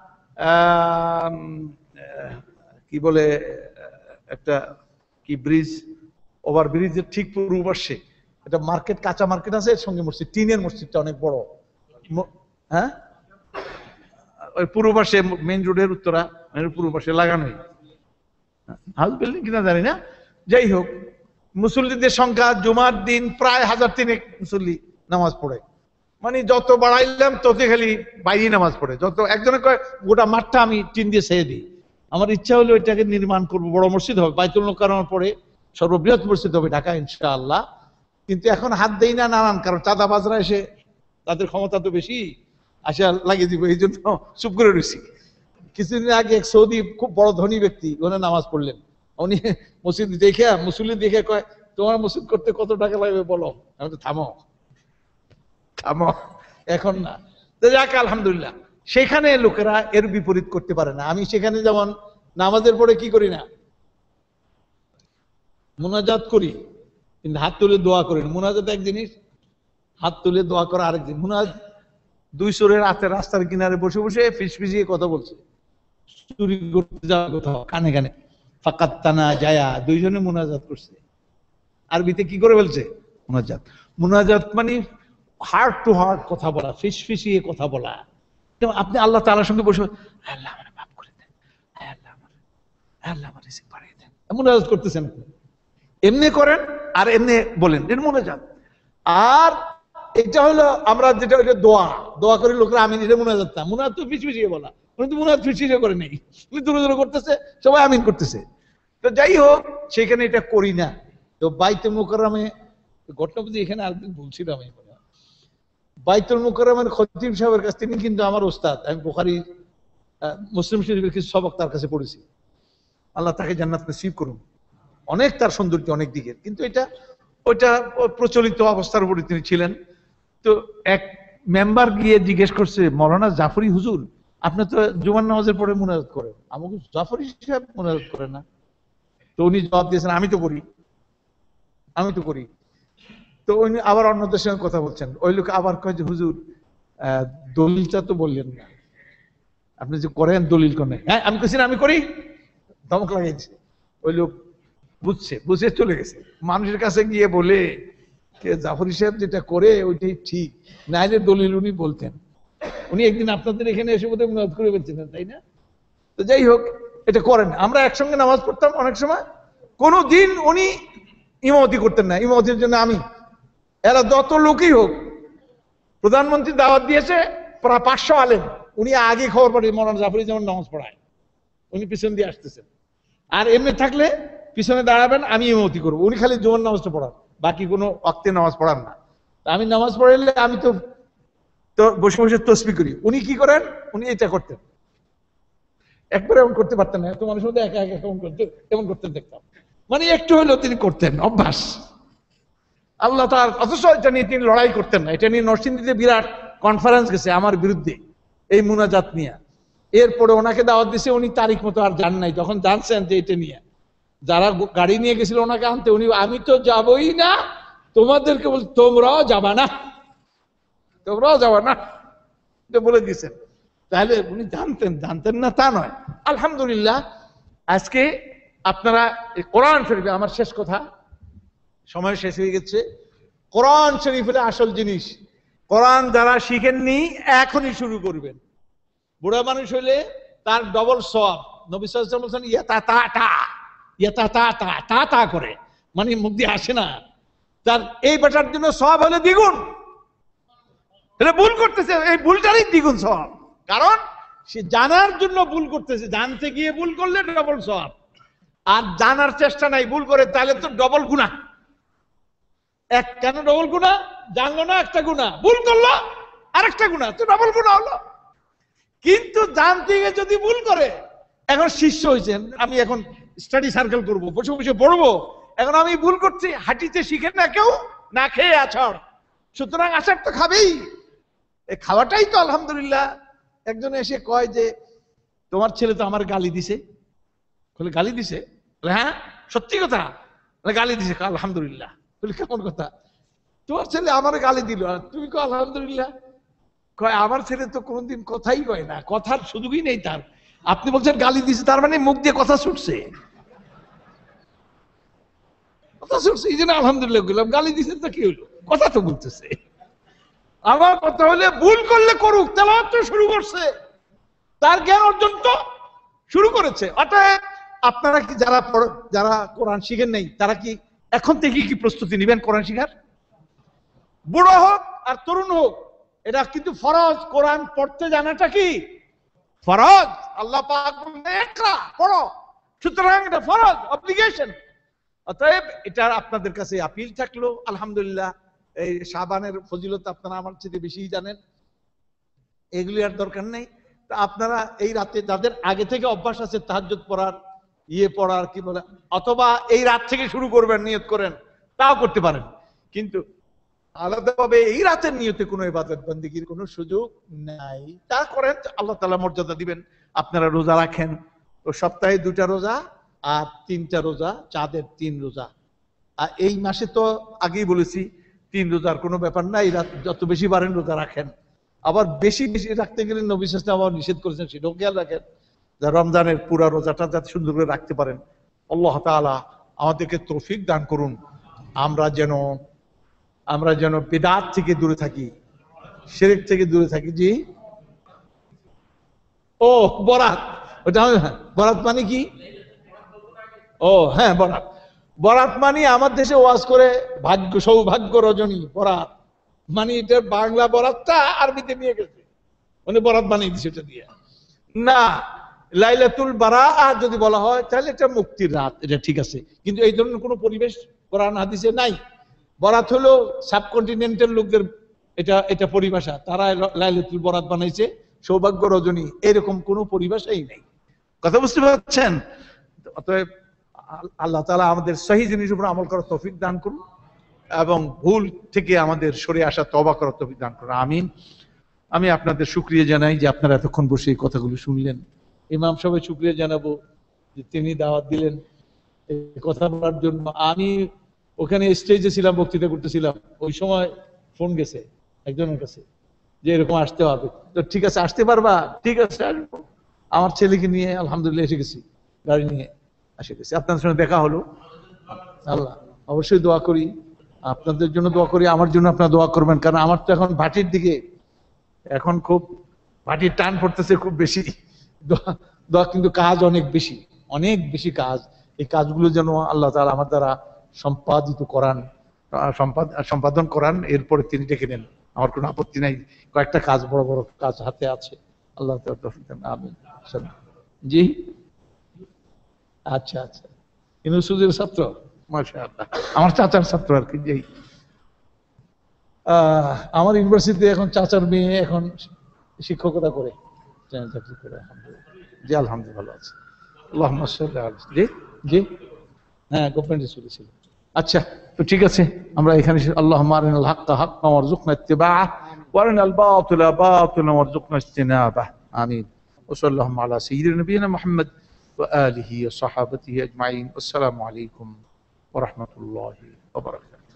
কি বলে, একটা কি ব্রিজ, ওভার ব্রিজের ঠিক পূর্ব পাশে একটা মার্কেট, কাঁচা মার্কেট আছে, এর সঙ্গে মসজিদ, টিনের মসজিদটা অনেক বড়। হ্যাঁ, ওই পূর্ব পাশে, মেইন রোডের উত্তরা পূর্ব পাশে লাগানোই, হাউস বিল্ডিং কিনা জানি না। যাই হোক, মুসল্লিদের সংখ্যা জুমার দিন প্রায় 1000 মুসল্লি নামাজ পড়ে। মানে যত বাড়াইলাম তত খালি বাইরে নামাজ পড়ে। যত একজনে কয় গোটা মাঠটা আমি টিন দিয়ে ছেড়ে দিই। আমার ইচ্ছা হলো এটাকে নির্মাণ করবো, বড় মসজিদ হবে, বাইতুল মোকাররমের পরে সর্ববৃহৎ মসজিদ হবে ঢাকা ইনশাআল্লাহ। কিন্তু এখন হাত দেই না, নানান কারণ, চাঁদাবাজরা এসে, তাদের ক্ষমতা তো বেশি, আসে লাগিয়ে দিব, এই জন্য চুপ করে রয়েছি। কিছুদিন আগে এক সৌদি খুব বড় ধনী ব্যক্তি ওখানে নামাজ পড়লেন। উনি মসজিদ দেখে, মুসল্লি দেখে কয়, তোমার মসজিদ করতে কত টাকা লাগবে বলো। আমি তো থামো, এখন না। তো যাক আলহামদুলিল্লাহ, সেখানে লোকেরা এর বিপরীত করতে পারে না। আমি সেখানে যেমন নামাজের পরে কি করি না, মুনাজাত করি, কিন্তু হাত তুলে দোয়া করি না। মুনাজাত এক জিনিস, হাত তুলে দোয়া করা আরেক জিনিস। মুনাজাত দুই চোরের হাতে রাস্তার কিনারে বসে বসে ফিসফিসিয়ে কথা বলছে, চুরি করতে যাওয়ার কথা, কানে কানে ফাকাত তানা জায়া, দুইজনে মুনাজাত করছে। আরবিতে কি করে বলছে? মুনাজাত মানে হার্ট টু হার্ট কথা বলা, ফিসফিসিয়ে কথা বলা। আপনি আল্লাহ তাআলার সঙ্গে বসে, আল্লাহ আমারে মাফ করে দেন, আল্লাহ আমার রিজিক বাড়িয়ে দেন, মুনাজাত করতেছেন। এমনি করেন আর এমনি বলেন, এর মুনাজাত। আর এটা হলো আমরা যেটা, ওইটা দোয়া করে লোকরা আমিন, এটা মুনাজাত না। মুনাজাত তো ফিসফিসিয়ে বলা, উনি তো মুনাজাত ফিসফিসিয়ে করে নেই, উনি দূরে দূরে করতেছে, সবাই আমিন করতেছে। তো যাই হোক, সেখানে এটা করি না। তো বাইতুল মুকাররমে ঘটনা বুঝি, এখানে আরেকদিন বলছিলাম, বাইতুল মুকাররমের খতিব সাহেবের কাছে, তিনি কিন্তু আমার ওস্তাদ। আমি বুখারী, মুসলিম শরীফের কিছু সবক তার কাছে পড়েছি। আল্লাহ তাকে জান্নাত নসিব করুন। অনেক তার সৌন্দর্য অনেক দিকের, কিন্তু ওইটা প্রচলিত অবস্থার উপরে তিনি ছিলেন। তো এক মেম্বার গিয়ে জিজ্ঞেস করছে, মৌলানা জাফরি হুজুর, আপনি তো জুমার নামাজের পরে মুনাজাত করেন, আমাকে জাফরি সাহেব মুনাজাত করেন না? তো উনি জবাব দিয়েছেন, আমি তো করি। তো উনি আবার অন্যদের সঙ্গে কথা বলছেন। ওই লোক আবার কয় যে, হুজুর দলিলটা তো বললেন না, আপনি যে করেন দলিল কোন? হ্যাঁ আমি কেছি আমি করি, ধমক লাগাইছে। ওই লোক বুঝে চলে গেছে। মানুষের কাছে গিয়ে বলে জাফরি সাহেব যেটা করে ওইটাই ঠিক, নাইলে দলিল উনি বলতেন। উনি একদিন আপনাদের এখানে এসে বোধহয় মুনাজাত করে বলছিলেন, তাই না? তো যাই হোক, এটা করেন। আমরা একসঙ্গে নামাজ পড়তাম অনেক সময়, কোনদিন উনি ইমামতি করতেন না। ইমামতির জন্য আমি, এরা যত লোকই হোক, প্রধানমন্ত্রী দাওয়াত দিয়েছে প্রায় 500 আলেম, উনি আগে খবর পাঠিয়ে মৌলানা জাফরি যেমন নামাজ পড়ায়, উনি পিছন দিয়ে আসতেছেন। আর এমনি থাকলে পিছনে দাঁড়াবেন, আমি ইমামতি করবো, উনি খালি জোহর নামাজটা পড়ান, বাকি কোনো ওয়াক্তে নামাজ পড়ান না। আমি নামাজ পড়াইলে আমি তো বসে বসে তসবিহ করি, উনি কি করেন, উনি এটা করতেন। একবারে এমন করতে পারতেন না, এত মানুষের মধ্যে একা একা এমন করতেন দেখতাম, মানে একটু হলেও তিনি করতেন, অভ্যাস। আল্লাহ তার, অথচ এটা নিয়ে তিনি লড়াই করতেন না। এটা নিয়ে নরসিংদীতে বিরাট কনফারেন্স গেছে আমার বিরুদ্ধে এই মুনাজাত নিয়ে। এরপরে ওনাকে দাওয়াত দিছে, উনি তারিখ মতো আর যান নাই। তখন জানছেন যে এটা নিয়ে যারা গাড়ি নিয়ে গেছিল ওনাকে আনতে, উনি আমি তো যাবই না, তোমাদেরকে বল তোমরাও যাবা না বলে দিয়েছেন। তাহলে উনি জানতেন না তা নয়। আলহামদুলিল্লাহ, আজকে আপনারা কোরআন শরীফে, আমার শেষ কথা, সময় শেষ হয়ে গেছে। কোরআন শরীফের আসল জিনিস, কোরআন যারা শিখেননি এখনই শুরু করবেন। বুড়া মানুষ হইলে তার ডবল সওয়াব। নবী সাল্লাল্লাহু আলাইহি ওয়াসাল্লাম তা তা করে, মানে মুখ দিয়ে আসে না, তার এই বেটার জন্য সওয়াব হলে দ্বিগুণ। ভুল করতেছে, এই ভুলটারই দ্বিগুণ সওয়াব, কারণ সে জানার জন্য ভুল করতেছে। জানতে গিয়ে ভুল করলে ডবল সওয়াব, আর জানার চেষ্টা নাই, ভুল করে, তাহলে তো ডবল গুনাহ। কেন ডবল গুনাহ? জানলো না একটা গুনাহ, ভুল করলো আরেকটা গুনাহ, তো ডবল গুনাহ হলো। কিন্তু জানতে গিয়ে যদি ভুল করে, এখন শিষ্য হয়েছেন, আমি এখন স্টাডি সার্কেল করব, বসে বসে পড়বো, এখন আমি ভুল করছি। হাঁটিতে শিখেন না কেউ, না খেয়ে আছাড়, সুতরাং আছাড় তো খাবেই। এই খাওয়াটাই তো আলহামদুলিল্লাহ। একজন এসে কয় যে, তোমার ছেলে তো আমার গালি দিছে। বলে গালি দিছে? হ্যাঁ সত্যি কথা, গালি দিছে। আলহামদুলিল্লাহ। বলে কেমন কথা? তোমার ছেলে আমার গালি দিল আর তুমি কো আলহামদুলিল্লাহ? কয় আমার ছেলে তো কোনোদিন কথাই কয় না, কথার সুযোগই নেই তার। আপনি বলছেন গালি দিছে, তার মানে মুখ দিয়ে কথা ছুটছে, এই জন্য আলহামদুলিল্লাহ বললাম। গালি দিছে তো কি হলো, কথা তো বলতেছে। আমার কথা হলে ভুল করলে করুক, তেলাওয়াত তো শুরু করছে, তার জ্ঞান অর্জন তো শুরু করেছে। অতএব আপনারা কি যারা কোরআন শিখেন নাই, তারা কি এখন থেকে কি প্রস্তুতি নেবেন কোরআন শিখার? বুড়ো হোক আর তরুণ হোক, এটা কিন্তু ফরজ। কোরআন পড়তে জানাটা কি ফরজ? আল্লাহ পাক বলেন ইকরা, পড়ো, সুতরাং এটা ফরজ, অব্লিগেশন। অতএব এটা আপনাদের কাছে আপিল থাকলো। আলহামদুলিল্লাহ, এই শাবানের ফজিলত আপনারা আমার চেয়ে বেশি জানেন, এগুলি আর দরকার নেই। তো আপনারা এই রাতে, যাদের আগে থেকে অভ্যাস আছে তাহাজ্জুদ পড়ার, পড়ার কি বলে, অথবা এই রাত থেকে শুরু করবেন, নিয়ত করেন, তাও করতে পারেন। কিন্তু আলাদাভাবে এই রাতের নিয়তে কোনো ইবাদত বন্দেগীর কোনো সুযোগ নাই। তা করেন, আল্লাহ তাআলা মর্যাদা দিবেন। আপনারা রোজা রাখেন, তো সপ্তাহে 2টা রোজা আর 3টা রোজা, চাঁদের 3 রোজা। আর এই মাসে তো আগেই বলেছি 3 রোজার কোনো ব্যাপার নাই, রাত যত বেশি পারেন রোজা রাখেন। আবার বেশি বেশি রাখতে গেলে নবী সাল্লাল্লাহু আলাইহি ওয়াসাল্লাম আবার নিষেধ করেছেন, সেটাও খেয়াল রাখেন, যে রমজানের পুরা রোজাটা যাতে সুন্দর করে রাখতে পারেন। আল্লাহ তাআলা আমাদেরকে তৌফিক দান করুন, আমরা যেন বিদআত থেকে দূরে থাকি, শিরক থেকে দূরে থাকি। জি, ও বরাত, ওটা বরাত মানে কি? ও হ্যাঁ, বরাত মানে আমার দেশে ওয়াজ করে সৌভাগ্য রজনী, বরাত মানে এটা বাংলা বরাতটা আরবিতে নিয়ে গেছে, মানে বরাত বানিয়ে দিচ্ছে এটা দিয়ে। না, লাইলাতুল বারাআহ যদি বলা হয় তাহলে এটা মুক্তির রাত, এটা ঠিক আছে, কিন্তু এই ধরনের কোনো পরিবেশ কোরআন হাদিসে নাই। বরাত হলো সাবকন্টিনেন্টাল লোকদের এটা পরিভাষা, তারা লাইলাতুল বরাত বানাইছে, সৌভাগ্য রজনী, এরকম কোনো পরিভাষাই নেই। কথা বুঝতে পারছেন? অতএব আল্লাহ তাআলা আমাদের সহি জিনিসের উপর আমল করার তৌফিক দান করুন এবং ভুল থেকে আমাদের সরে আসা তওবা করার তৌফিক দান করুন, আমিন। আমি আপনাদের শুকরিয়া জানাই যে আপনারা এতক্ষণ বসে এই কথাগুলো শুনলেন। ইমাম সাহেব শুকরিয়া জানাবো যে তিনি দাওয়াত দিলেন এই কথা বলার জন্য। আমি ওখানে স্টেজে ছিলাম, বক্তৃতা করতেছিলাম, ওই সময় ফোন গেছে একজনের কাছে যে এরকম আসতে হবে। তো ঠিক আছে, আসতে পারবা? ঠিক আছে, আসবো। আমার ছেলেকে নিয়ে আলহামদুলিল্লাহ এসে গেছি, গাড়ি নিয়ে এসে গেছি। আপনাদের সঙ্গে দেখা হলো। আল্লাহ অবশ্যই দোয়া করি, আপনাদের জন্য দোয়া করি, আমার জন্য আপনারা দোয়া করবেন, কারণ আমার তো এখন ভাটির দিকে, এখন খুব ভাটির টান পড়তেছে খুব বেশি। দোয়া দোয়া, কিন্তু কাজ অনেক বেশি, অনেক বেশি কাজ। এই কাজগুলো যেন আল্লাহ তাআলা আমার দ্বারা সম্পাদিত করান, সম্পাদন করান, এরপরে তিনি ডেকে নেন। আমার কোনো আপত্তি নাই, কয়েকটা কাজ, বড় বড় কাজ হাতে আছে। আল্লাহ তাআলা তৌফিক দেন, আমিন। জি, আচ্ছা আচ্ছা, ইউনুসুদের ছাত্র, মাশাআল্লাহ, আমার চাচার ছাত্র আর কি। যেই আমার ইউনিভার্সিটিতে এখন চাচার মেয়ে এখন শিক্ষকতা করে, চাকরি করে, আলহামদুলিল্লাহ। জি আলহামদুলিল্লাহ, ভালো আছে। আল্লাহুম্মা সাল্লি আলা, জি জি, হ্যাঁ গভর্নমেন্ট স্কুলে ছিল। আচ্ছা, তো ঠিক আছে, আমরা এখানে আল্লাহুম্মা আরিনাল হাক্কা হাক্কান ওয়ারযুকনা ইত্তিবাআহ ওয়া আরিনাল বাতিলা বাতিলান ওয়ারযুকনা ইজতিনাবাহ, আমিন। ওয়া সাল্লাল্লাহু আলা সাইয়্যিদিনা নবিয়িনা মুহাম্মদ ওয়া আলিহি ওয়া সাহাবাতিহি আজমাইন। আসসালামু আলাইকুম ওয়া রাহমাতুল্লাহি ওয়া বারাকাতুহু।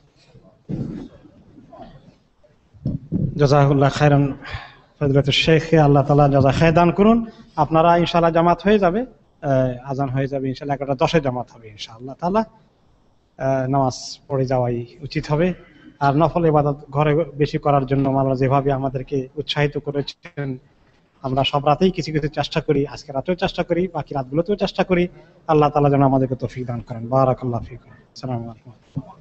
জাযাকুল্লাহ খায়রান ফজলাতুল শেখ, আল্লাহ তাআলা জাযা খায় দান করুন। আপনারা ইনশাআল্লাহ জামাত হয়ে যাবে, আজান হয়ে যাবে ইনশাআল্লাহ, 11:10 জামাত হবে ইনশাআল্লাহ তাআলা। নামাজ পড়ে যাওয়াই উচিত হবে। আর নফল ইবাদত ঘরে বেশি করার জন্য আল্লাহ যেভাবে আমাদেরকে উৎসাহিত করেছেন, আমরা সব রাতেই কিছু কিছু চেষ্টা করি, আজকে রাতেও চেষ্টা করি, বাকি রাতগুলোতেও চেষ্টা করি। আল্লাহ তাআলা যেন আমাদেরকে তৌফিক দান করেন। বারাকাল্লাহু ফিকুম। আসসালামু আলাইকুম।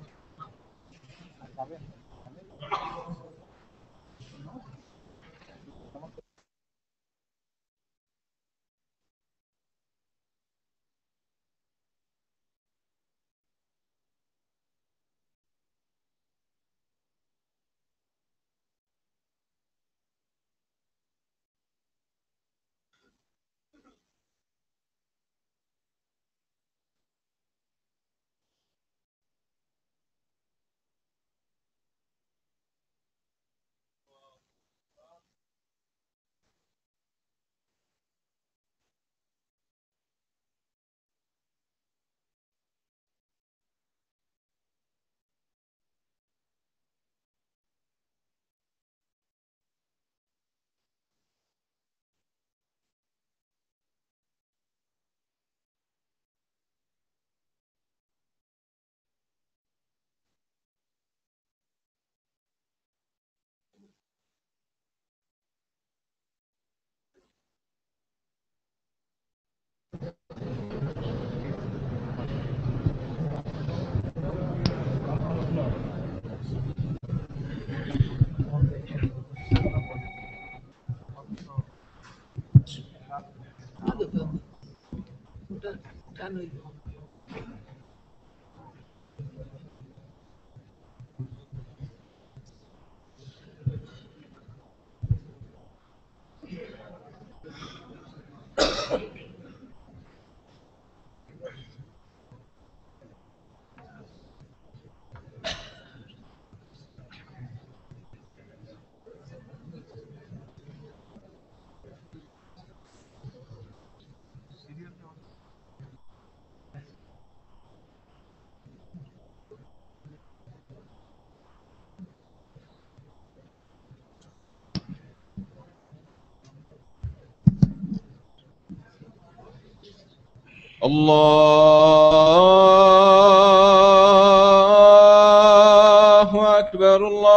الله أكبر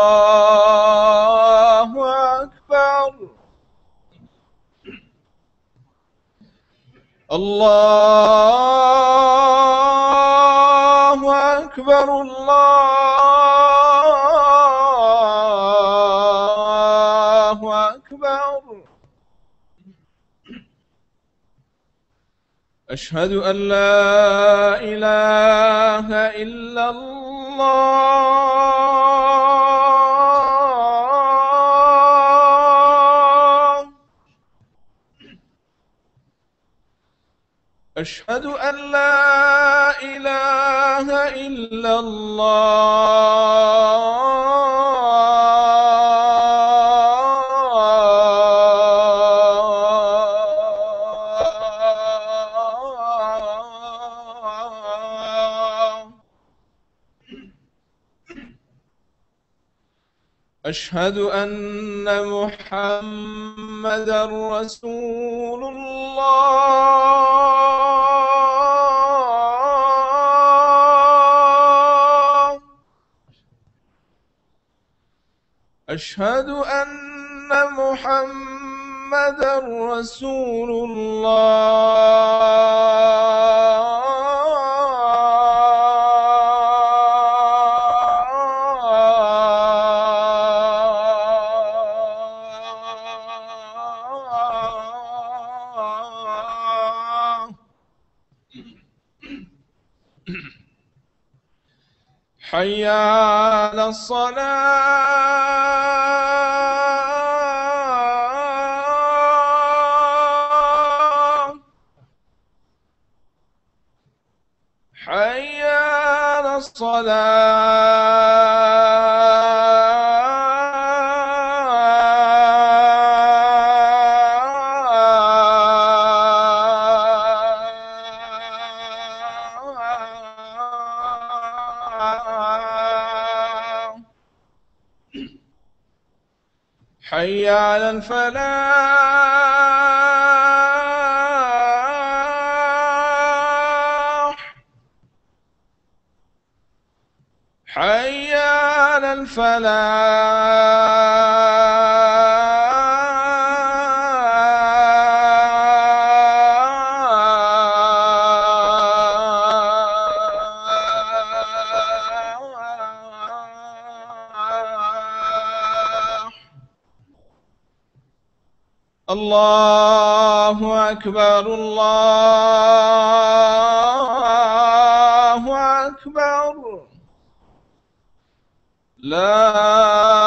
الله أكبر الله أكبر الله أكبر أشهد أن لا إله إلا الله أشهد أن لا إله إلا الله. أشهد أن محمدا رسول الله. أشهد أن محمدا رسول الله. حي على الصلاة. حي على الصلاة. حي على الفلاح. حي على الفلاح. الله أكبر الله أكبر. لا